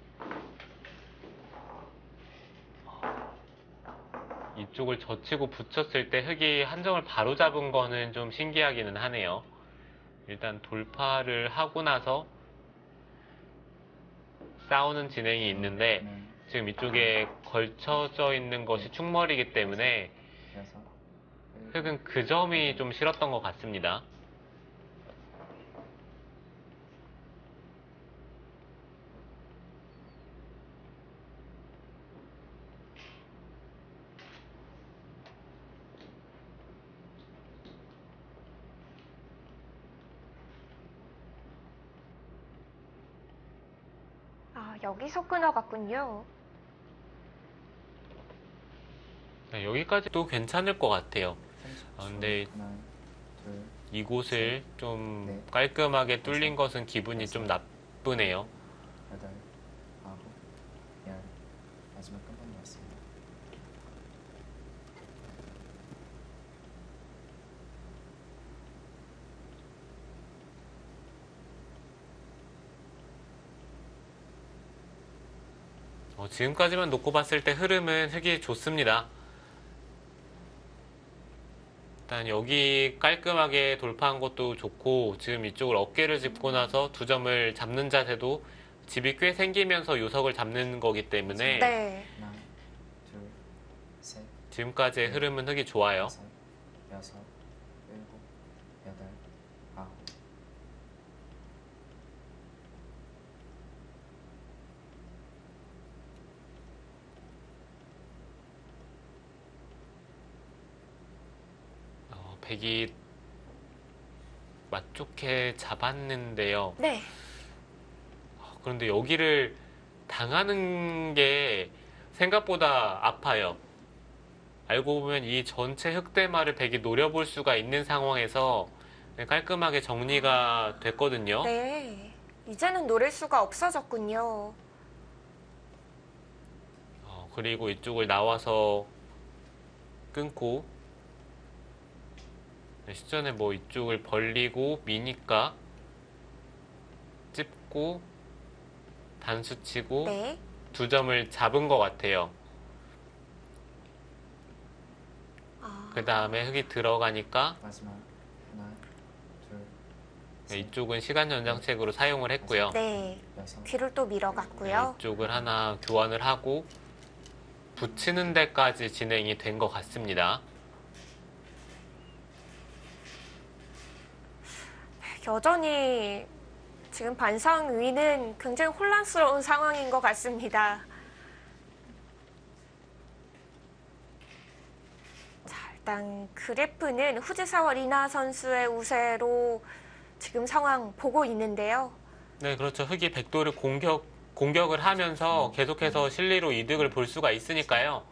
S2: 이쪽을 젖히고 붙였을 때 흙이 한 점을 바로 잡은 거는 좀 신기하기는 하네요. 일단 돌파를 하고 나서 싸우는 진행이 있는데 지금 이쪽에 걸쳐져 있는 것이 충머리이기 때문에
S4: 6,
S2: 흙은 그 점이 좀 싫었던 것 같습니다.
S1: 여기서 끊어갔군요.
S2: 네, 여기까지도 괜찮을 것 같아요. 근데
S4: 하나, 둘,
S2: 이곳을 좀
S4: 네.
S2: 깔끔하게 뚫린 것은 기분이 좀 나쁘네요.
S4: 8, 9, 10. 마지막 한 번 나왔습니다.
S2: 지금까지만 놓고 봤을 때 흐름은 흙이 좋습니다. 일단 여기 깔끔하게 돌파한 것도 좋고 지금 이쪽을 어깨를 짚고 나서 두 점을 잡는 자세도 집이 꽤 생기면서 요석을 잡는 거기 때문에
S1: 네.
S4: 하나, 둘, 셋,
S2: 지금까지의 흐름은 흙이 좋아요.
S4: 다섯, 여섯, 일곱, 여덟, 아홉.
S2: 백이 맛좋게 잡았는데요.
S1: 네.
S2: 그런데 여기를 당하는 게 생각보다 아파요. 알고 보면 이 전체 흑대마를 백이 노려볼 수가 있는 상황에서 깔끔하게 정리가 됐거든요.
S1: 네. 이제는 노릴 수가 없어졌군요.
S2: 그리고 이쪽을 나와서 끊고 시전에 뭐 이쪽을 벌리고 미니까 찝고 단수 치고
S1: 네.
S2: 두 점을 잡은 것 같아요. 그 다음에 흙이 들어가니까
S4: 마지막 하나, 둘, 셋,
S2: 이쪽은 시간 연장책으로 사용을 했고요.
S1: 네.
S4: 여섯,
S1: 귀를 또 밀어갔고요.
S2: 이쪽을 하나 교환을 하고 붙이는 데까지 진행이 된 것 같습니다.
S1: 여전히 지금 반상 위는 굉장히 혼란스러운 상황인 것 같습니다. 자, 일단 그래프는 후지사와 리나 선수의 우세로 지금 상황 보고 있는데요.
S2: 네, 그렇죠. 흙이 백도를 공격을 하면서 계속해서 실리로 이득을 볼 수가 있으니까요.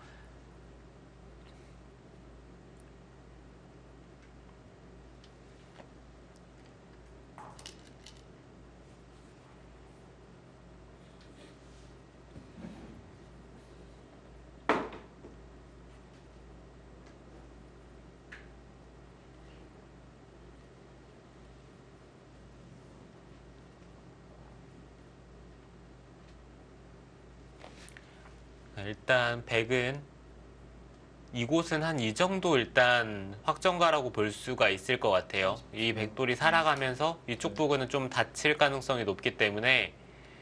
S2: 일단 백은 이곳은 한 이 정도 일단 확정가라고 볼 수가 있을 것 같아요. 이 백돌이 살아가면서 이쪽 부근은 좀 다칠 가능성이 높기 때문에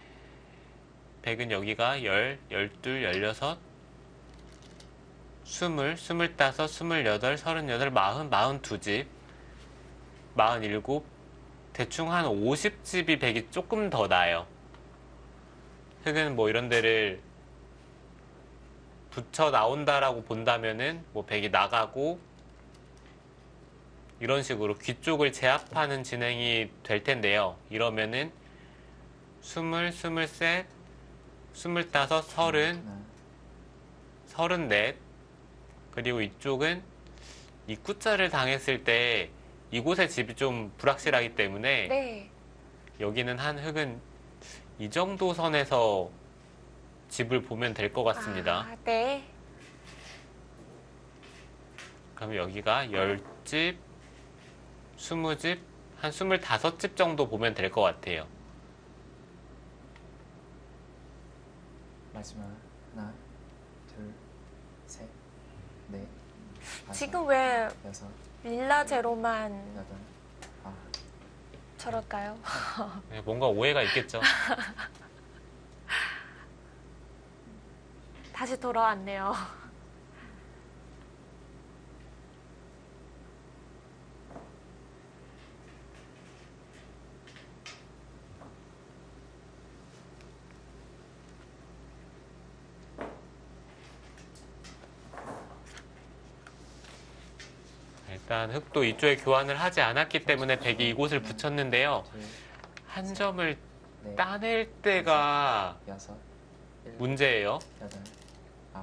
S2: 백은 여기가 10, 12, 16, 20, 25, 28, 38, 42집, 47, 대충 한 50집이 백이 조금 더 나요. 흙은 뭐 이런 데를 붙여 나온다라고 본다면은 뭐 백이 나가고 이런 식으로 귀 쪽을 제압하는 진행이 될 텐데요. 이러면은 20, 23, 25, 30,
S4: 하나,
S2: 34 그리고 이쪽은 입구자를 당했을 때 이곳의 집이 좀 불확실하기 때문에
S1: 네.
S2: 여기는 한 흙은 이 정도 선에서 집을 보면 될 것 같습니다.
S1: 네.
S2: 그럼 여기가 10집, 20집, 한 25집 정도 보면 될 것 같아요.
S4: 마지막 하나, 둘, 셋, 넷, 다섯,
S1: 지금 왜
S4: 여섯,
S1: 릴라제로만
S4: 여덟, 아홉.
S1: 저럴까요?
S2: 네, 뭔가 오해가 있겠죠.
S1: 다시 돌아왔네요.
S2: 일단 흙도 이쪽에 교환을 하지 않았기 때문에 백이 이곳을 붙였는데요.
S4: 둘,
S2: 한 점을
S4: 넷,
S2: 따낼 때가
S4: 여섯, 일곱,
S2: 문제예요.
S4: 여덟, 아홉.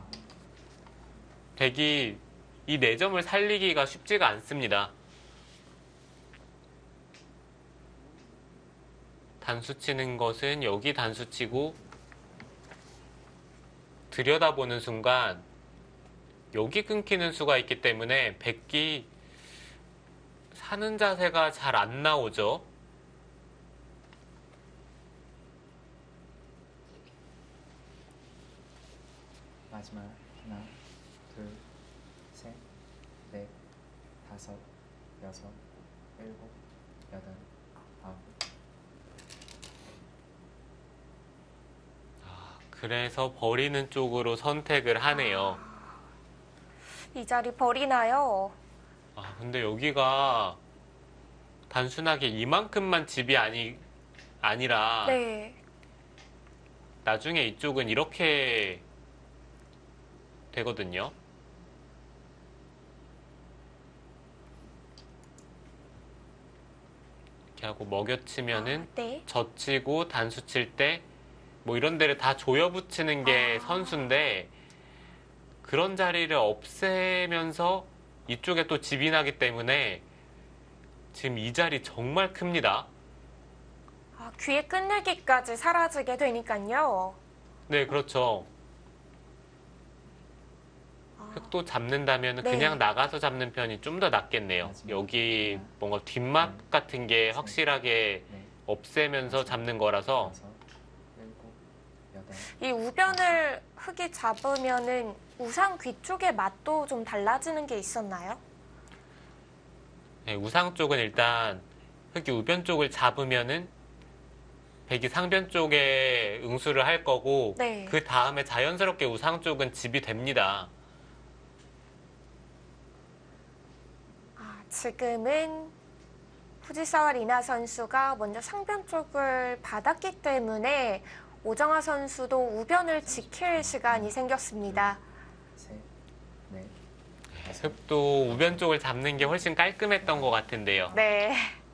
S2: 백이 이 4점을 살리기가 쉽지가 않습니다. 단수 치는 것은 여기 단수 치고 들여다보는 순간 여기 끊기는 수가 있기 때문에 백이 사는 자세가 잘 안 나오죠.
S4: 마지막 하나, 둘, 셋, 넷, 다섯, 여섯, 일곱, 여덟, 아홉.
S2: 그래서 버리는 쪽으로 선택을 하네요.
S1: 이 자리 버리나요?
S2: 근데 여기가 단순하게 이만큼만 집이 아니라
S1: 네.
S2: 나중에 이쪽은 이렇게 되거든요. 이렇게 하고 먹여치면은
S1: 네.
S2: 젖히고 단수 칠 때 뭐 이런 데를 다 조여붙이는 게 선수인데 그런 자리를 없애면서 이쪽에 또 집이 나기 때문에 지금 이 자리 정말 큽니다.
S1: 귀에 끝내기까지 사라지게 되니까요.
S2: 네, 그렇죠. 흙도 잡는다면
S1: 네.
S2: 그냥 나가서 잡는 편이 좀 더 낫겠네요. 여기 뭔가 뒷맛 같은 게 확실하게
S4: 네,
S2: 없애면서 잡는 거라서
S4: 여섯, 일곱, 여덟.
S1: 이 우변을 흙이 잡으면은 우상 귀 쪽의 맛도 좀 달라지는 게 있었나요?
S2: 네, 우상 쪽은 일단 흙이 우변 쪽을 잡으면은 백이 상변 쪽에 응수를 할 거고
S1: 네.
S2: 그 다음에 자연스럽게 우상 쪽은 집이 됩니다.
S1: 지금은 후지사와 리나 선수가 먼저 상변 쪽을 받았기 때문에 오정아 선수도 우변을 지킬 시간이 생겼습니다.
S4: 셋, 넷, 다섯,
S2: 흙도 우변 쪽을 잡는 게 훨씬 깔끔했던 것 같은데요.
S1: 네.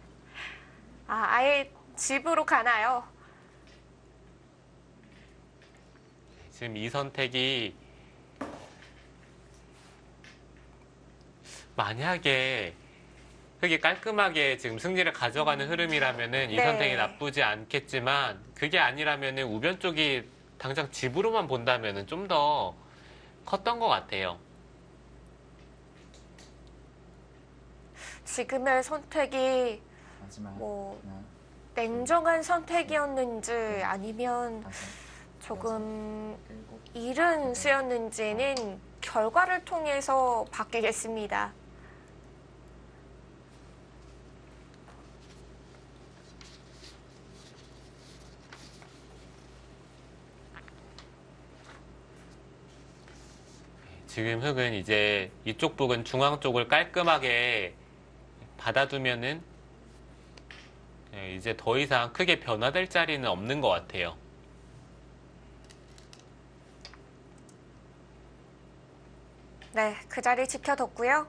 S1: 아예 집으로 가나요?
S2: 지금 이 선택이 만약에 흙이 깔끔하게 지금 승리를 가져가는 흐름이라면은 이
S1: 네.
S2: 선택이 나쁘지 않겠지만 그게 아니라면은 우변 쪽이 당장 집으로만 본다면은 좀 더 컸던 것 같아요.
S1: 지금의 선택이
S4: 마지막
S1: 뭐
S4: 하나,
S1: 냉정한 선택이었는지 아니면
S4: 다섯,
S1: 조금
S4: 일곱,
S1: 이른 수였는지는 결과를 통해서 바뀌겠습니다.
S2: 지금 흙은 이제 이쪽 북은 중앙 쪽을 깔끔하게 받아두면은 이제 더 이상 크게 변화될 자리는 없는 것 같아요.
S1: 네, 그 자리 지켜뒀고요.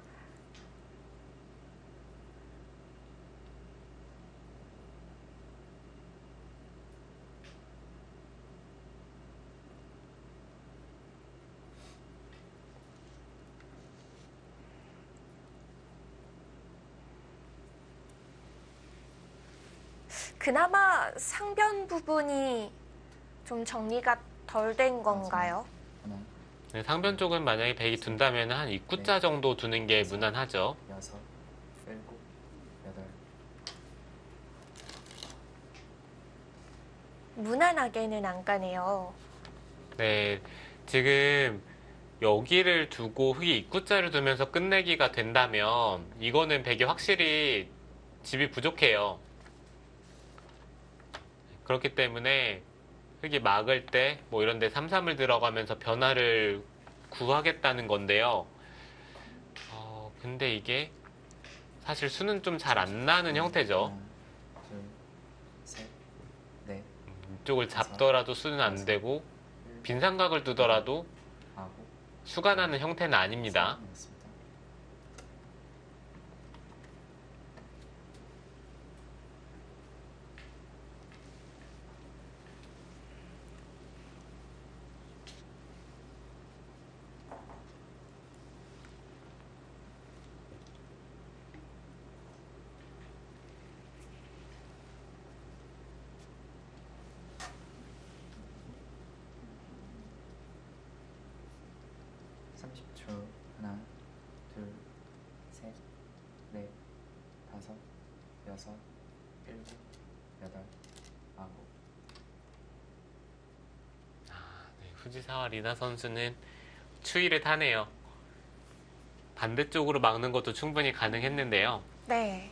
S1: 그나마 상변 부분이 좀 정리가 덜 된 건가요?
S4: 하나,
S2: 네, 상변 쪽은 만약에 백이 둔다면 한 입구자 정도 두는 게 무난하죠.
S4: 여섯, 일곱, 여덟.
S1: 무난하게는 안 가네요.
S2: 네, 지금 여기를 두고 흙이 입구자를 두면서 끝내기가 된다면 이거는 백이 확실히 집이 부족해요. 그렇기 때문에 흙이 막을 때 뭐 이런 데 3-3을 들어가면서 변화를 구하겠다는 건데요. 근데 이게 사실 수는 좀 잘 안 나는 형태죠.
S4: 하나, 둘, 셋, 넷,
S2: 이쪽을 잡더라도 수는 안 되고
S4: 일곱,
S2: 빈 삼각을 두더라도
S4: 아홉.
S2: 수가 나는 형태는 아닙니다.
S4: 맞습니다. 하나, 둘, 셋, 넷, 다섯, 여섯, 일곱, 여덟, 아홉.
S2: 네, 후지사와 리나 선수는 추위를 타네요. 반대쪽으로 막는 것도 충분히 가능했는데요.
S1: 네.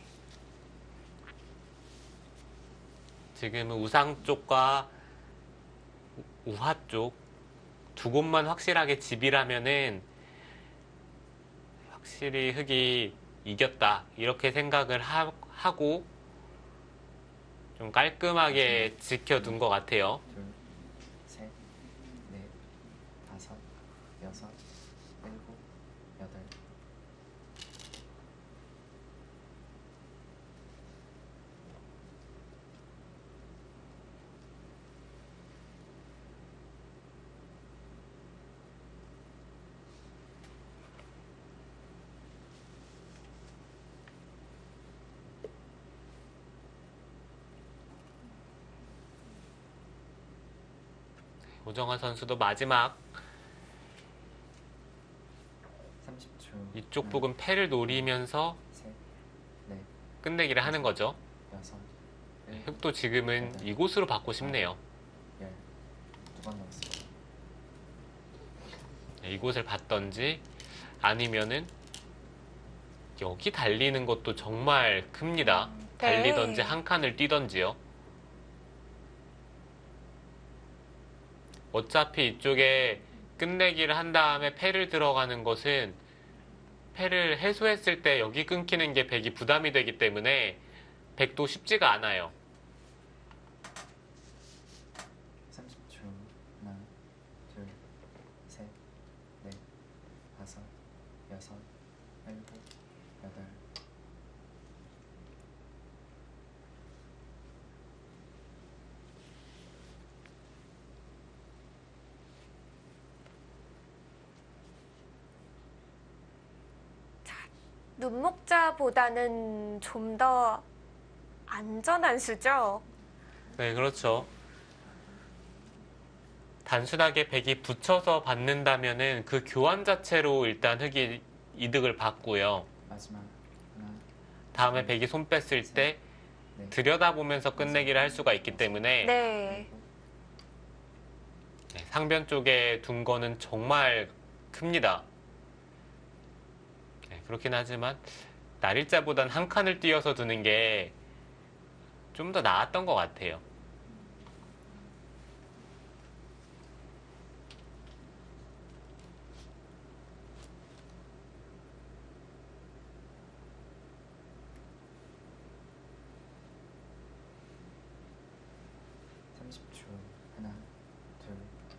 S2: 지금은 우상 쪽과 우하 쪽 두 곳만 확실하게 집이라면은 확실히 흑이 이겼다 이렇게 생각을 하고 좀 깔끔하게 지켜둔 것 같아요.
S4: 둘, 셋, 넷, 다섯, 여섯, 일곱, 여덟.
S2: 오정환 선수도 마지막
S4: 30초.
S2: 이쪽 부분 패를 노리면서
S4: 셋, 넷,
S2: 끝내기를 하는 거죠.
S4: 여섯,
S2: 흑도 지금은 이곳으로 받고 싶네요.
S4: 열. 두 번 남았습니다.
S2: 이곳을 받던지 아니면은 여기 달리는 것도 정말 큽니다. 달리던지 한 칸을 뛰던지요. 어차피 이쪽에 끝내기를 한 다음에 패를 들어가는 것은 패를 해소했을 때 여기 끊기는 게 백이 부담이 되기 때문에 백도 쉽지가 않아요.
S4: 30초. 하나, 둘, 셋, 넷, 다섯, 여섯, 일곱, 여덟.
S1: 눈목자보다는 좀 더 안전한 수죠.
S2: 네, 그렇죠. 단순하게 백이 붙여서 받는다면은 그 교환 자체로 일단 흑이 이득을 받고요.
S4: 마지막. 하나,
S2: 다음에 백이 손 뺐을 때
S4: 넷,
S2: 들여다보면서 끝내기를 할 수가 있기 때문에
S1: 네.
S2: 네, 상변 쪽에 둔 거는 정말 큽니다. 네, 그렇긴 하지만 날일자보단 한 칸을 띄어서 두는 게 좀 더 나았던 것 같아요.
S4: 하나, 둘,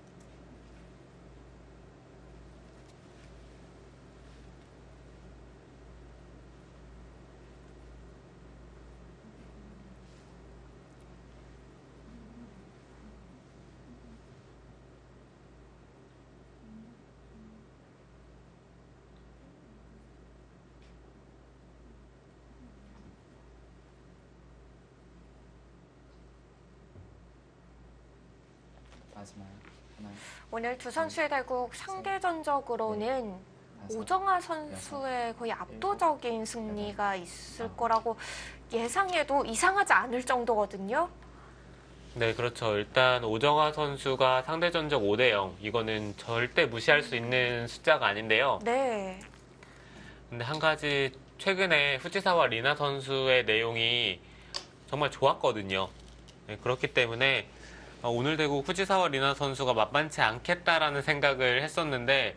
S4: 마지막. 하나,
S1: 오늘 두 선수의 대국 상대전적으로는
S4: 다섯,
S1: 오정아 선수의 거의 압도적인 승리가 있을 거라고 예상해도 이상하지 않을 정도거든요.
S2: 네, 그렇죠. 일단 오정아 선수가 상대 전적 5대 0. 이거는 절대 무시할 수 있는 숫자가 아닌데요.
S1: 네.
S2: 근데 한 가지 최근에 후지사와 리나 선수의 내용이 정말 좋았거든요. 네, 그렇기 때문에 오늘 대국 후지사와 리나 선수가 만만치 않겠다라는 생각을 했었는데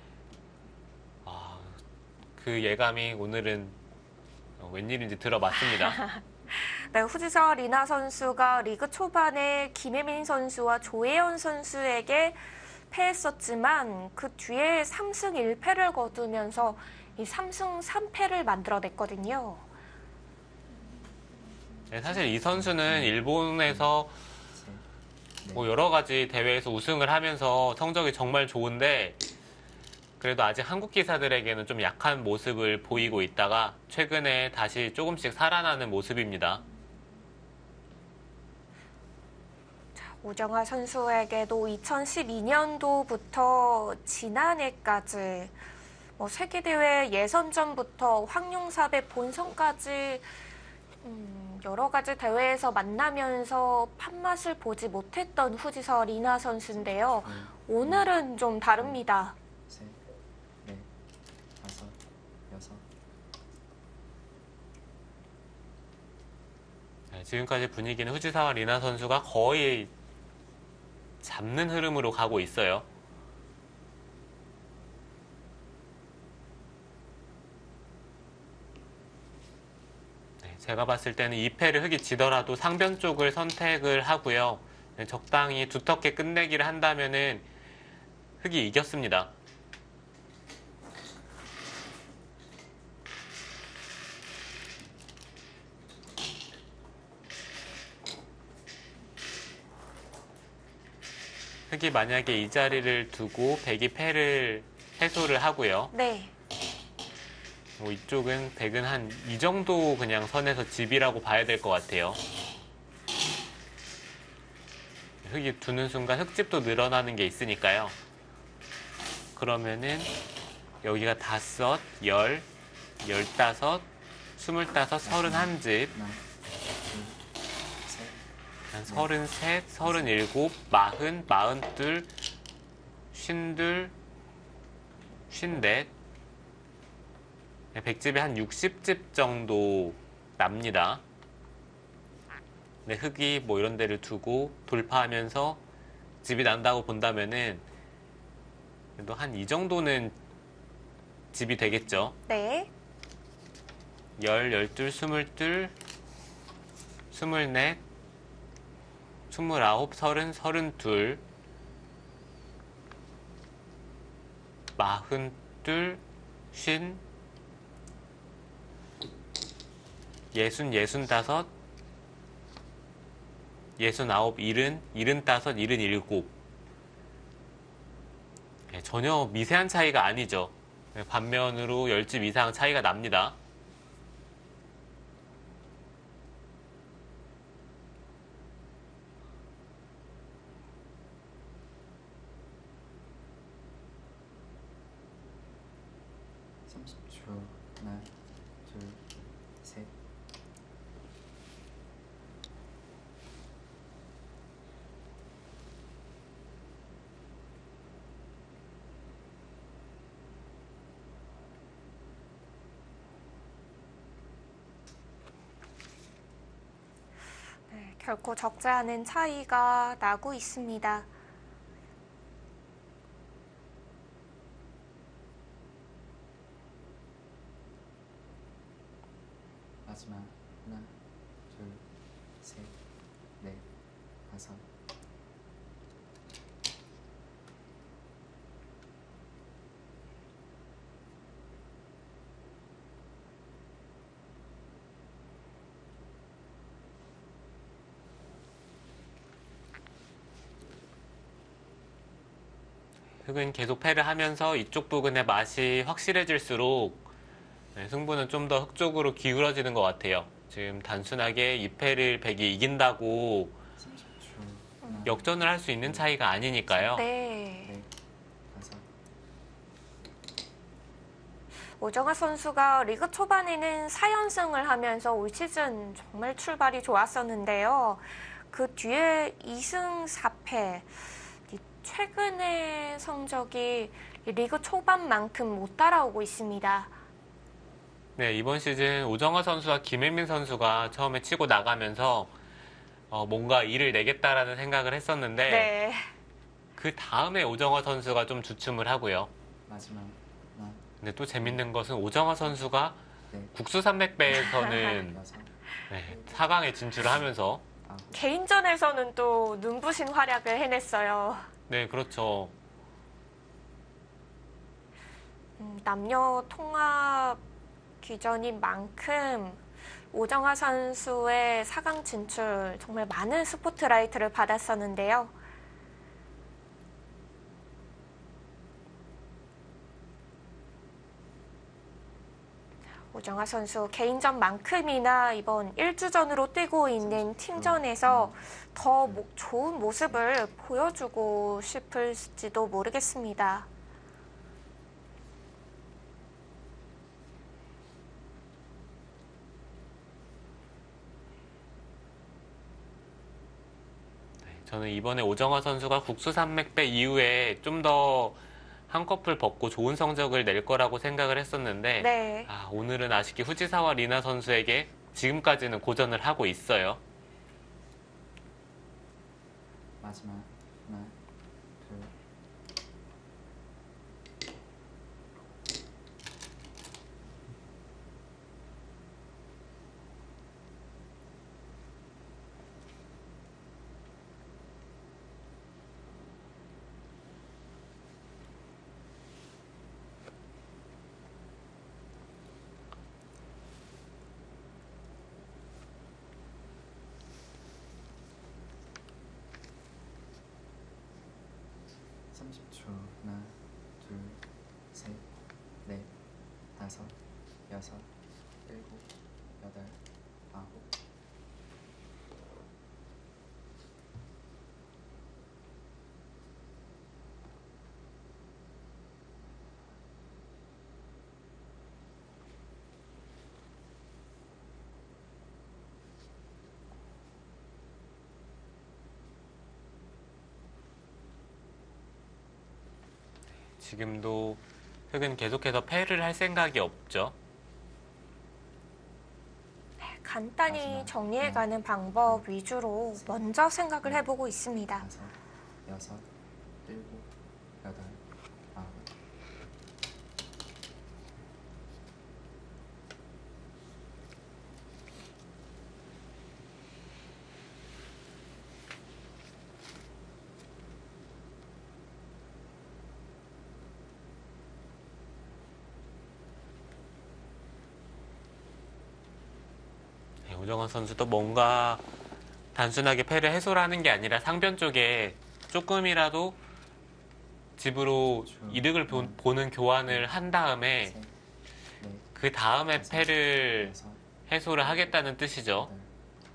S2: 그 예감이 오늘은 웬일인지 들어맞습니다.
S1: 네, 후지사 리나 선수가 리그 초반에 김혜민 선수와 조혜연 선수에게 패했었지만 그 뒤에 3승 1패를 거두면서 이 3승 3패를 만들어냈거든요.
S2: 네, 사실 이 선수는 일본에서 뭐 여러 가지 대회에서 우승을 하면서 성적이 정말 좋은데 그래도 아직 한국 기사들에게는 좀 약한 모습을 보이고 있다가 최근에 다시 조금씩 살아나는 모습입니다.
S1: 오정아 선수에게도 2012년도부터 지난해까지 세계대회 예선전부터 황룡사배 본선까지 여러 가지 대회에서 만나면서 판맛을 보지 못했던 후지서 리나 선수인데요. 오늘은 좀 다릅니다.
S4: 셋, 넷, 다섯,
S2: 네, 지금까지 분위기는 후지사와 리나 선수가 거의 잡는 흐름으로 가고 있어요. 네, 제가 봤을 때는 2패를 흑이 지더라도 상변 쪽을 선택을 하고요. 네, 적당히 두텁게 끝내기를 한다면은 흑이 이겼습니다. 흑이 만약에 이 자리를 두고 백이 패를 해소를 하고요.
S1: 네.
S2: 이쪽은 백은 한 이 정도 그냥 선에서 집이라고 봐야 될 것 같아요. 흑이 두는 순간 흑집도 늘어나는 게 있으니까요. 그러면은 여기가 5, 10, 15, 25, 31집,
S4: 하나, 둘, 셋,
S2: 한 33, 37, 40, 42, 52, 54. 백집에 한 60집 정도 납니다. 네, 흑이 뭐 이런 데를 두고 돌파하면서 집이 난다고 본다면은 그래도 한 이 정도는 집이 되겠죠.
S1: 네.
S2: 10, 12, 22, 24, 29, 30, 32, 42, 50, 60, 65, 69, 70, 75, 77. 네, 전혀 미세한 차이가 아니죠. 네, 반면으로 10집 이상 차이가 납니다.
S4: 하나, 둘, 셋.
S1: 네, 결코 적지 않은 차이가 나고 있습니다.
S4: 마지막 하나, 둘, 셋, 넷, 다섯.
S2: 흑은 계속 패를 하면서 이쪽 부근의 맛이 확실해질수록 네, 승부는 좀 더 흑 쪽으로 기울어지는 것 같아요. 지금 단순하게 2패를 백이 이긴다고
S4: 30초. 하나,
S2: 역전을 할 수 있는 차이가 아니니까요.
S1: 네.
S4: 넷, 다섯.
S1: 오정아 선수가 리그 초반에는 4연승을 하면서 올 시즌 정말 출발이 좋았었는데요. 그 뒤에 2승 4패. 최근의 성적이 리그 초반만큼 못 따라오고 있습니다.
S2: 네, 이번 시즌 오정화 선수와 김혜민 선수가 처음에 치고 나가면서 뭔가 일을 내겠다라는 생각을 했었는데
S1: 네.
S2: 그 다음에 오정화 선수가 좀 주춤을 하고요.
S4: 마지막 하나,
S2: 근데 또 재밌는 것은 오정화 선수가
S4: 넷,
S2: 국수 300배에서는
S4: 여섯,
S2: 네, 4강에 진출을 하면서
S4: 아홉.
S1: 개인전에서는 또 눈부신 활약을 해냈어요.
S2: 네, 그렇죠.
S1: 남녀 통합 규정인 만큼 오정화 선수의 4강 진출 정말 많은 스포트라이트를 받았었는데요. 오정화 선수 개인전만큼이나 이번 1주전으로 뛰고 있는 팀전에서 더 좋은 모습을 보여주고 싶을지도 모르겠습니다.
S2: 저는 이번에 오정화 선수가 국수 300배 이후에 좀 더 한꺼풀 벗고 좋은 성적을 낼 거라고 생각을 했었는데
S1: 네.
S2: 오늘은 아쉽게 후지사와 리나 선수에게 지금까지는 고전을 하고 있어요.
S4: 마지막 하나, 둘, 30초. 하나, 둘, 셋, 넷, 다섯, 여섯, 일곱, 여덟, 아홉.
S2: 지금도 흑은 계속해서 패를 할 생각이 없죠.
S1: 간단히
S4: 마지막.
S1: 정리해가는 방법 위주로 먼저 생각을 해보고 있습니다.
S4: 다섯, 여섯, 일곱, 여덟, 아홉.
S2: 네, 오정환 선수도 뭔가 단순하게 패를 해소를 하는 게 아니라 상변 쪽에 조금이라도 집으로 이득을 보는 교환을 한 다음에
S4: 셋, 넷,
S2: 그 다음에
S4: 다섯,
S2: 패를
S4: 여섯,
S2: 해소를 하겠다는 뜻이죠.
S4: 여덟.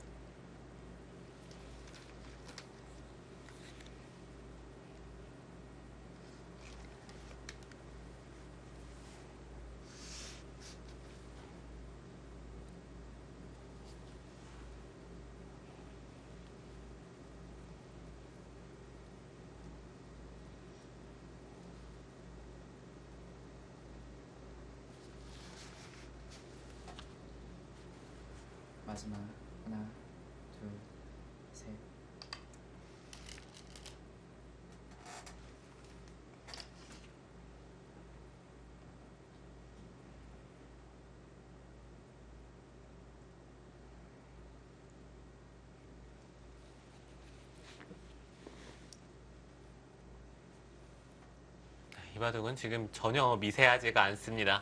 S4: 마지막 하나, 둘, 셋.
S2: 이 바둑은 지금 전혀 미세하지가 않습니다.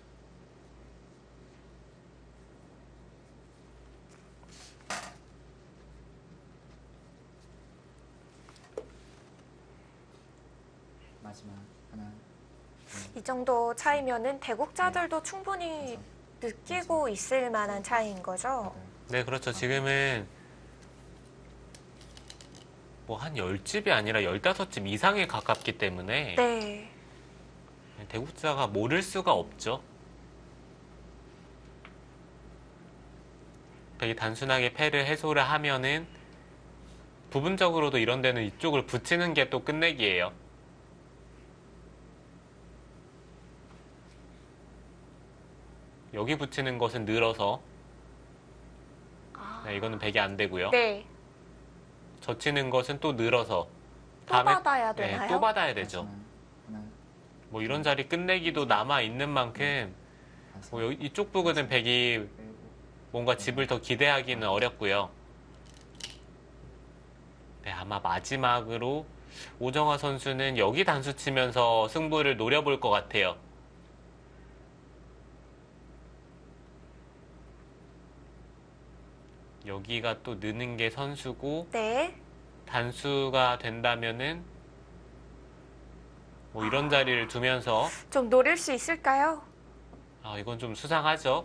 S4: 마지막 하나,
S1: 이 정도 차이면은 대국자들도 충분히 느끼고 있을 만한 차이인 거죠.
S4: 여덟.
S2: 네, 그렇죠. 지금은 뭐 한 10집이 아니라 15집 이상에 가깝기 때문에
S1: 네.
S2: 대국자가 모를 수가 없죠. 되게 단순하게 패를 해소를 하면은 부분적으로도 이런 데는 이쪽을 붙이는 게 또 끝내기예요. 여기 붙이는 것은 늘어서 네, 이거는 100이 안 되고요.
S1: 네.
S2: 젖히는 것은 또 늘어서
S1: 또 받아야
S2: 네,
S1: 되나요?
S2: 또 받아야 되죠.
S4: 마지막 하나,
S2: 뭐 이런 자리 끝내기도 남아 있는 만큼
S4: 다섯,
S2: 뭐 이쪽 부근은 100이
S4: 일곱.
S2: 뭔가 집을 더 기대하기는 어렵고요. 네, 아마 마지막으로 오정화 선수는 여기 단수 치면서 승부를 노려볼 것 같아요. 여기가 또 느는 게 선수고
S1: 네.
S2: 단수가 된다면은 뭐 이런 자리를 두면서
S1: 좀 노릴 수 있을까요?
S2: 이건 좀 수상하죠.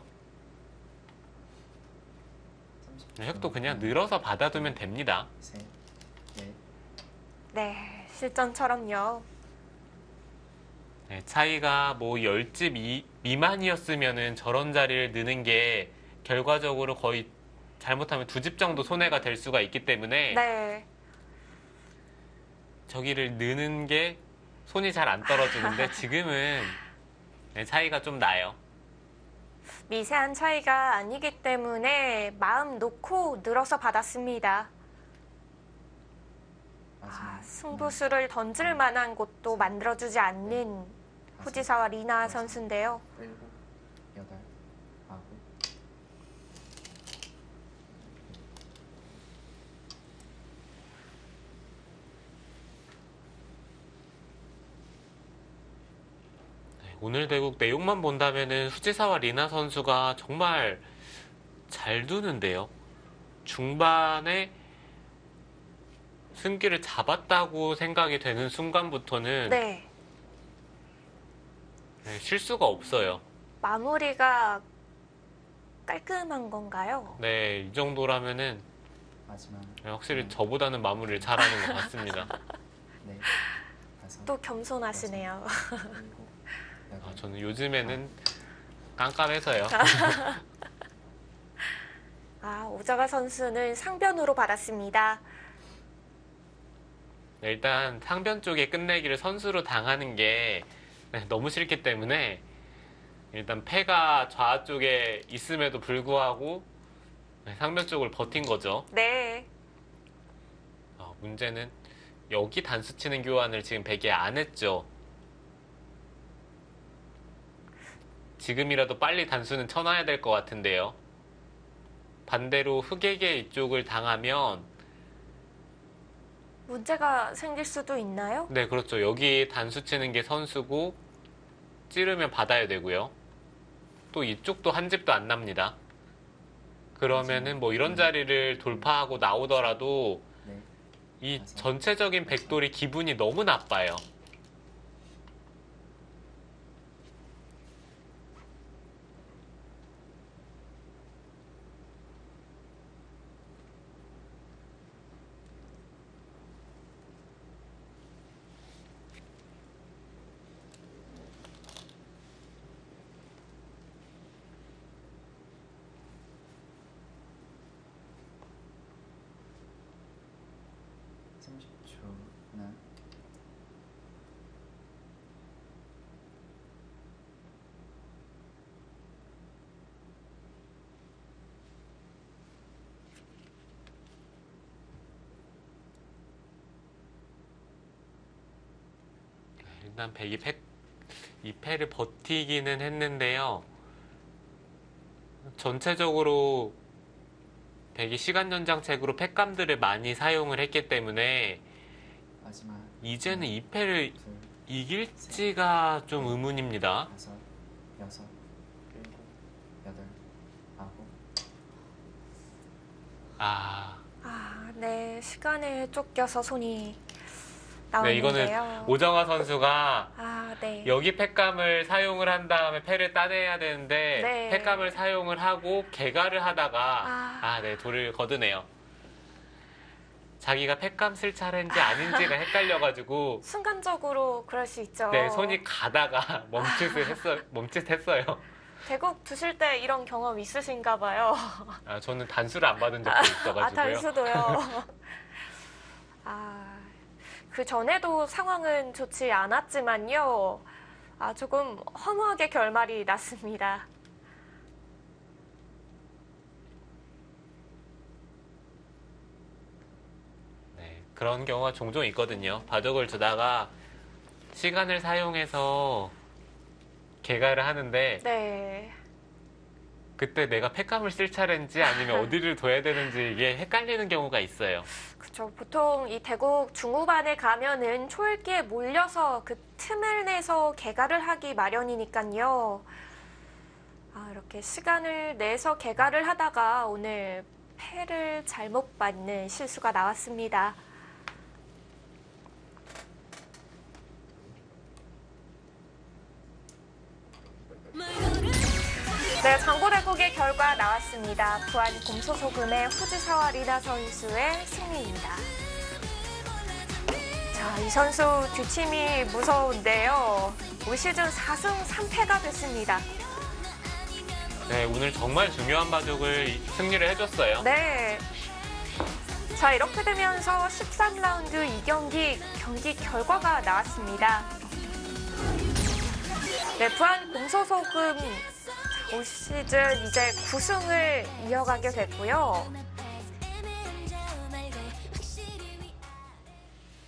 S4: 30초.
S2: 획도 그냥 늘어서 받아두면 됩니다.
S4: 셋, 넷,
S1: 네. 실전처럼요.
S2: 네, 차이가 뭐 10집 미만이었으면은 저런 자리를 느는 게 결과적으로 거의 잘못하면 2집 정도 손해가 될 수가 있기 때문에
S1: 네.
S2: 저기를 느는 게 손이 잘 안 떨어지는데 지금은 네, 차이가 좀 나요.
S1: 미세한 차이가 아니기 때문에 마음 놓고 늘어서 받았습니다.
S4: 마지막
S1: 승부수를 던질 만한 곳도 만들어주지 않는 후지사와 리나 선수인데요.
S4: 7, 8, 9.
S2: 오늘 대국 내용만 본다면은 후지사와 리나 선수가 정말 잘 두는데요. 중반에 승기를 잡았다고 생각이 되는 순간부터는
S1: 네.
S2: 실수가 없어요.
S1: 마무리가 깔끔한 건가요?
S2: 네, 이 정도라면은
S4: 마지막
S2: 확실히 저보다는 마무리를 잘하는 것 같습니다.
S4: 네, 5,
S1: 또 겸손하시네요.
S4: 7, 8.
S2: 저는 요즘에는 깜깜해서요.
S1: 오자가 선수는 상변으로 받았습니다.
S2: 네, 일단 상변 쪽에 끝내기를 선수로 당하는 게 너무 싫기 때문에 일단 패가 좌 쪽에 있음에도 불구하고 상변 쪽을 버틴 거죠.
S1: 네.
S2: 문제는 여기 단수 치는 교환을 지금 백이 안 했죠. 지금이라도 빨리 단수는 쳐놔야 될 것 같은데요. 반대로 흑에게 이쪽을 당하면
S1: 문제가 생길 수도 있나요?
S2: 네, 그렇죠. 여기 단수 치는 게 선수고 찌르면 받아야 되고요. 또 이쪽도 한 집도 안 납니다. 그러면은 뭐 이런 자리를 돌파하고 나오더라도
S4: 네,
S2: 이 전체적인 백돌이 기분이 너무 나빠요.
S4: 하나,
S2: 일단 백이 2패를 버티기는 했는데요. 전체적으로 백이 시간 연장책으로 팩감들을 많이 사용을 했기 때문에
S4: 마지막
S2: 이제는 2패를
S4: 둘,
S2: 이길지가 좀 의문입니다.
S4: 5, 6, 7, 8, 9.
S1: 네. 시간에 쫓겨서 손이
S2: 네, 이거는
S1: 나오는데요.
S2: 오정화 선수가
S1: 네.
S2: 여기 팩감을 사용을 한 다음에 패를 따내야 되는데
S1: 네.
S2: 팩감을 사용을 하고 개가를 하다가 네, 돌을 거드네요. 자기가 팩감 쓸 차례인지 아닌지가 헷갈려가지고
S1: 순간적으로 그럴 수 있죠.
S2: 네, 손이 가다가 멈칫했어요.
S1: 대국 두실 때 이런 경험 있으신가 봐요.
S2: 저는 단수를 안 받은 적도 있어가지고요.
S1: 단수도요. 그 전에도 상황은 좋지 않았지만요. 조금 허무하게 결말이 났습니다.
S2: 네, 그런 경우가 종종 있거든요. 바둑을 두다가 시간을 사용해서 개가를 하는데
S1: 네.
S2: 그때 내가 팩감을 쓸 차례인지 아니면 어디를 둬야 되는지 이게 헷갈리는 경우가 있어요.
S1: 그렇죠. 보통 이 대국 중후반에 가면은 초읽기에 몰려서 그 틈을 내서 개가를 하기 마련이니까요. 이렇게 시간을 내서 개가를 하다가 오늘 패를 잘못 받는 실수가 나왔습니다. 네, 장고대국의 결과 나왔습니다. 부안 곰소소금의 후지사와 리나 선수의 승리입니다. 자, 이 선수 뒷힘이 무서운데요. 올 시즌 4승 3패가 됐습니다.
S2: 네, 오늘 정말 중요한 바둑을 승리를 해줬어요.
S1: 네. 자, 이렇게 되면서 13라운드 2경기 경기 결과가 나왔습니다. 네, 부안 곰소소금 올 시즌 이제 9승을 이어가게 됐고요.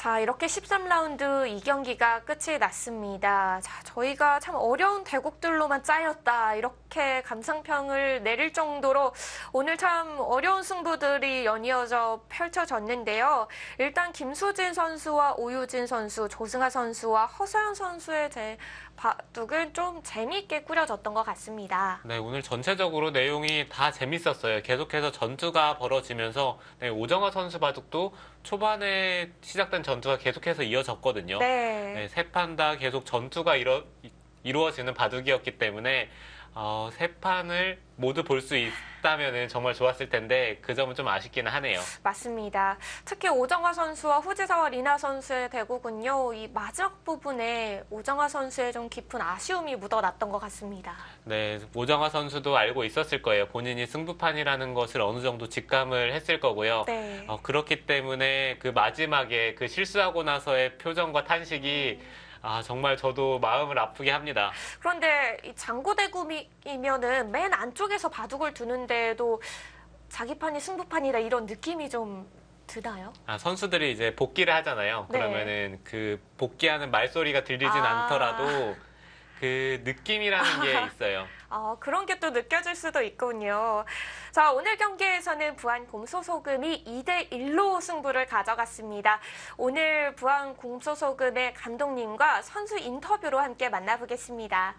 S1: 자, 이렇게 13라운드 2경기가 끝이 났습니다. 자, 저희가 참 어려운 대국들로만 짜였다. 이렇게 감상평을 내릴 정도로 오늘 참 어려운 승부들이 연이어져 펼쳐졌는데요. 일단 김수진 선수와 오유진 선수, 조승아 선수와 허서연 선수의 바둑은 좀 재미있게 꾸려졌던 것 같습니다.
S2: 네, 오늘 전체적으로 내용이 다 재밌었어요. 계속해서 전투가 벌어지면서 네, 오정화 선수 바둑도 초반에 시작된 전투가 계속해서 이어졌거든요.
S1: 네.
S2: 네, 세 판 다 계속 전투가 이루어지는 바둑이었기 때문에 세 판을 모두 볼 수 있다면 정말 좋았을 텐데 그 점은 좀 아쉽기는 하네요.
S1: 맞습니다. 특히 오정화 선수와 후지사와 리나 선수의 대국은요, 이 마지막 부분에 오정화 선수의 좀 깊은 아쉬움이 묻어났던 것 같습니다.
S2: 네, 오정화 선수도 알고 있었을 거예요. 본인이 승부판이라는 것을 어느 정도 직감을 했을 거고요.
S1: 네.
S2: 그렇기 때문에 그 마지막에 그 실수하고 나서의 표정과 탄식이 정말 저도 마음을 아프게 합니다.
S1: 그런데 이 장고대국이면은 맨 안쪽에서 바둑을 두는데도 자기 판이 승부판이다 이런 느낌이 좀 드나요?
S2: 선수들이 이제 복귀를 하잖아요.
S1: 네.
S2: 그러면은 그 복귀하는 말소리가 들리진
S1: 아.
S2: 않더라도 그 느낌이라는 게 있어요.
S1: 그런 게 또 느껴질 수도 있군요. 자, 오늘 경기에서는 부안 곰소소금이 2대1로 승부를 가져갔습니다. 오늘 부안 곰소소금의 감독님과 선수 인터뷰로 함께 만나보겠습니다.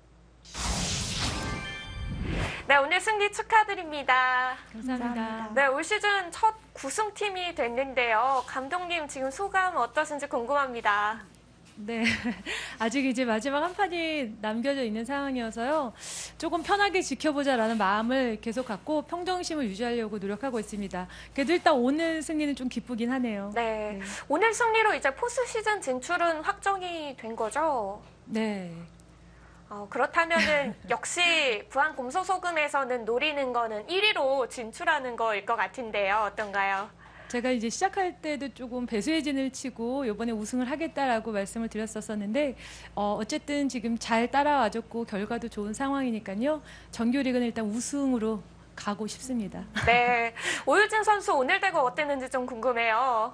S1: 네, 오늘 승리 축하드립니다.
S5: 감사합니다.
S1: 네, 올 시즌 첫 구승팀이 됐는데요. 감독님 지금 소감 어떠신지 궁금합니다.
S5: 네, 아직 이제 마지막 한 판이 남겨져 있는 상황이어서요. 조금 편하게 지켜보자라는 마음을 계속 갖고 평정심을 유지하려고 노력하고 있습니다. 그래도 일단 오늘 승리는 좀 기쁘긴 하네요.
S1: 네, 오늘 승리로 이제 포스 시즌 진출은 확정이 된 거죠?
S5: 네.
S1: 그렇다면은 역시 부안 곰소소금에서는 노리는 거는 1위로 진출하는 거일 것 같은데요. 어떤가요?
S5: 제가 이제 시작할 때도 조금 배수의 진을 치고 이번에 우승을 하겠다라고 말씀을 드렸었는데 어쨌든 지금 잘 따라와줬고 결과도 좋은 상황이니까요. 정규리그는 일단 우승으로 가고 싶습니다.
S1: 네, 오유진 선수 오늘 대국 어땠는지 좀 궁금해요.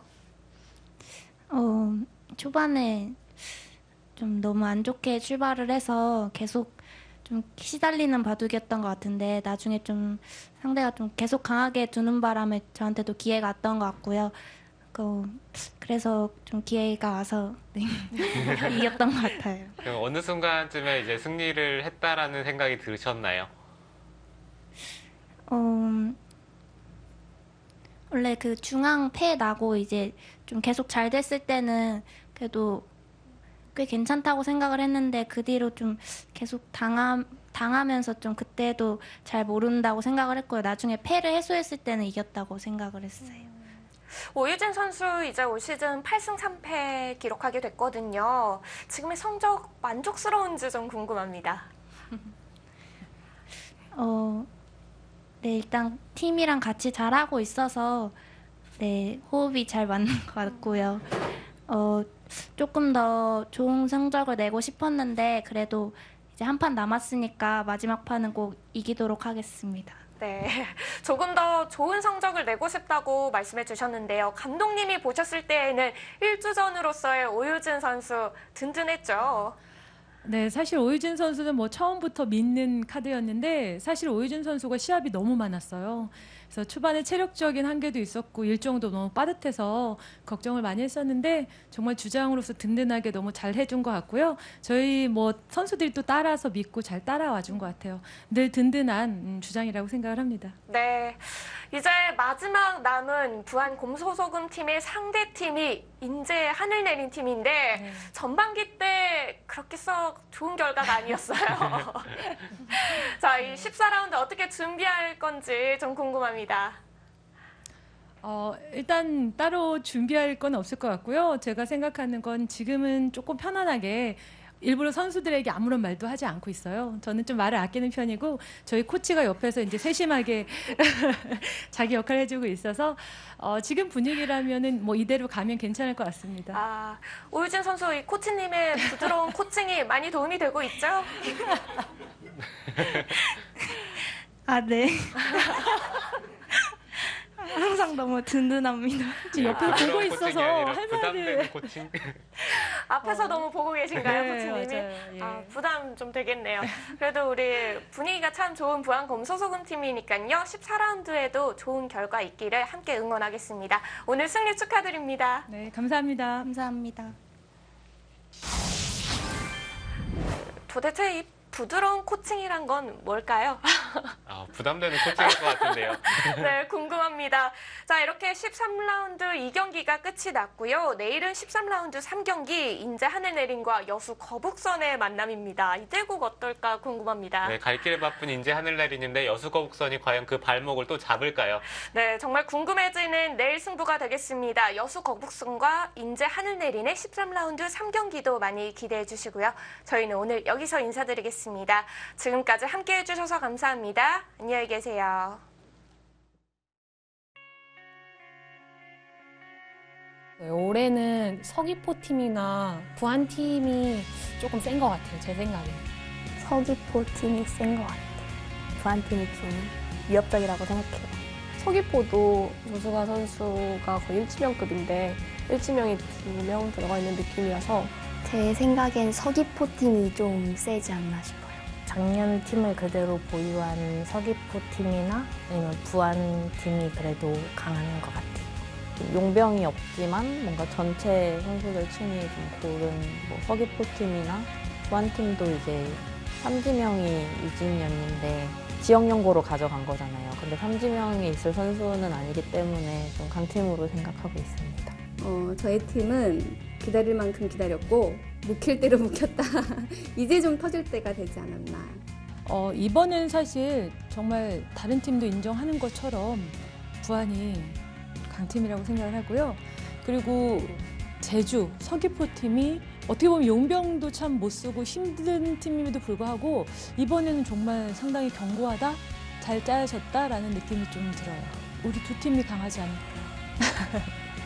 S3: 초반에 좀 너무 안 좋게 출발을 해서 계속 좀 시달리는 바둑이었던 것 같은데 나중에 좀 상대가 좀 계속 강하게 두는 바람에 저한테도 기회가 왔던 것 같고요. 그래서 좀 기회가 와서 네, 이겼던 것 같아요.
S2: 그럼 어느 순간쯤에 이제 승리를 했다라는 생각이 드셨나요?
S3: 원래 그 중앙 패 나고 이제 좀 계속 잘 됐을 때는 그래도 꽤 괜찮다고 생각을 했는데 그 뒤로 좀 계속 당하면서 좀 그때도 잘 모른다고 생각을 했고요. 나중에 패를 해소했을 때는 이겼다고 생각을 했어요.
S1: 오유진 선수 이제 올 시즌 8승 3패 기록하게 됐거든요. 지금의 성적 만족스러운지 좀 궁금합니다.
S3: 네, 일단 팀이랑 같이 잘하고 있어서 네, 호흡이 잘 맞는 것 같고요. 조금 더 좋은 성적을 내고 싶었는데 그래도 이제 한 판 남았으니까 마지막 판은 꼭 이기도록 하겠습니다.
S1: 네, 조금 더 좋은 성적을 내고 싶다고 말씀해 주셨는데요. 감독님이 보셨을 때에는 1주전으로서의 오유진 선수 든든했죠?
S5: 네, 사실 오유진 선수는 뭐 처음부터 믿는 카드였는데 사실 오유진 선수가 시합이 너무 많았어요. 그래서 초반에 체력적인 한계도 있었고 일정도 너무 빠듯해서 걱정을 많이 했었는데 정말 주장으로서 든든하게 너무 잘 해준 것 같고요. 저희 뭐 선수들이 또 따라서 믿고 잘 따라와 준 것 같아요. 늘 든든한 주장이라고 생각을 합니다.
S1: 네, 이제 마지막 남은 부안 곰소소금 팀의 상대 팀이 인제 하늘 내린 팀인데
S5: 네.
S1: 전반기 때 그렇게 썩 좋은 결과가 아니었어요. 자, 이 14라운드 어떻게 준비할 건지 좀 궁금합니다.
S5: 일단 따로 준비할 건 없을 것 같고요. 제가 생각하는 건 지금은 조금 편안하게 일부러 선수들에게 아무런 말도 하지 않고 있어요. 저는 좀 말을 아끼는 편이고 저희 코치가 옆에서 이제 세심하게 자기 역할을 해주고 있어서 지금 분위기라면은 뭐 이대로 가면 괜찮을 것 같습니다.
S1: 오유진 선수 이 코치님의 부드러운 코칭이 많이 도움이 되고 있죠?
S3: 네. 항상 너무 든든합니다.
S5: 지금 옆에 보고
S2: 부드러운
S5: 있어서
S2: 코칭이 아니라
S5: 할
S2: 부담되는
S5: 말을
S2: 코칭.
S1: 앞에서 너무 보고 계신가요,
S5: 네,
S1: 코치님이?
S5: 맞아요. 예.
S1: 아, 부담 좀 되겠네요. 그래도 우리 분위기가 참 좋은 부안검 소속은 팀이니까요. 14라운드에도 좋은 결과 있기를 함께 응원하겠습니다. 오늘 승리 축하드립니다.
S5: 네, 감사합니다.
S3: 감사합니다.
S1: 도대체 이 부드러운 코칭이란 건 뭘까요?
S2: 부담되는 코칭일 것 같은데요.
S1: 네, 궁금합니다. 자, 이렇게 13라운드 2경기가 끝이 났고요. 내일은 13라운드 3경기 인제 하늘내린과 여수 거북선의 만남입니다. 이 대국 어떨까 궁금합니다.
S2: 네, 갈 길에 바쁜 인제 하늘내리는데 여수거북선이 과연 그 발목을 또 잡을까요?
S1: 네, 정말 궁금해지는 내일 승부가 되겠습니다. 여수 거북선과 인제 하늘내린의 13라운드 3경기도 많이 기대해 주시고요. 저희는 오늘 여기서 인사드리겠습니다. 지금까지 함께해 주셔서 감사합니다. 안녕히 계세요.
S6: 네, 올해는 서귀포 팀이나 부안 팀이 조금 센 것 같아요, 제 생각에.
S7: 서귀포 팀이 센 것 같아요. 부안 팀이 좀 위협적이라고 생각해요. 서귀포도 조수가 선수가 거의 일지명급인데 일지명이 2명 들어가 있는 느낌이라서
S8: 제 생각엔 서귀포 팀이 좀 세지 않나 싶어요.
S9: 작년 팀을 그대로 보유한 서귀포 팀이나 아니면 부안 팀이 그래도 강한 것 같아요. 용병이 없지만 뭔가 전체 선수들 층이 좀 고른 뭐 서귀포 팀이나 부안 팀도 이제 삼지명이 이진현인데 지역 연고로 가져간 거잖아요. 근데 삼지명이 있을 선수는 아니기 때문에 좀 강팀으로 생각하고 있습니다.
S10: 저희 팀은 기다릴 만큼 기다렸고 묵힐 대로 묵혔다. 이제 좀 터질 때가 되지 않았나.
S5: 이번엔 사실 정말 다른 팀도 인정하는 것처럼 부안이 강팀이라고 생각을 하고요. 그리고 제주, 서귀포 팀이 어떻게 보면 용병도 참 못 쓰고 힘든 팀임에도 불구하고 이번에는 정말 상당히 견고하다, 잘 짜여졌다라는 느낌이 좀 들어요. 우리 두 팀이 강하지 않을까.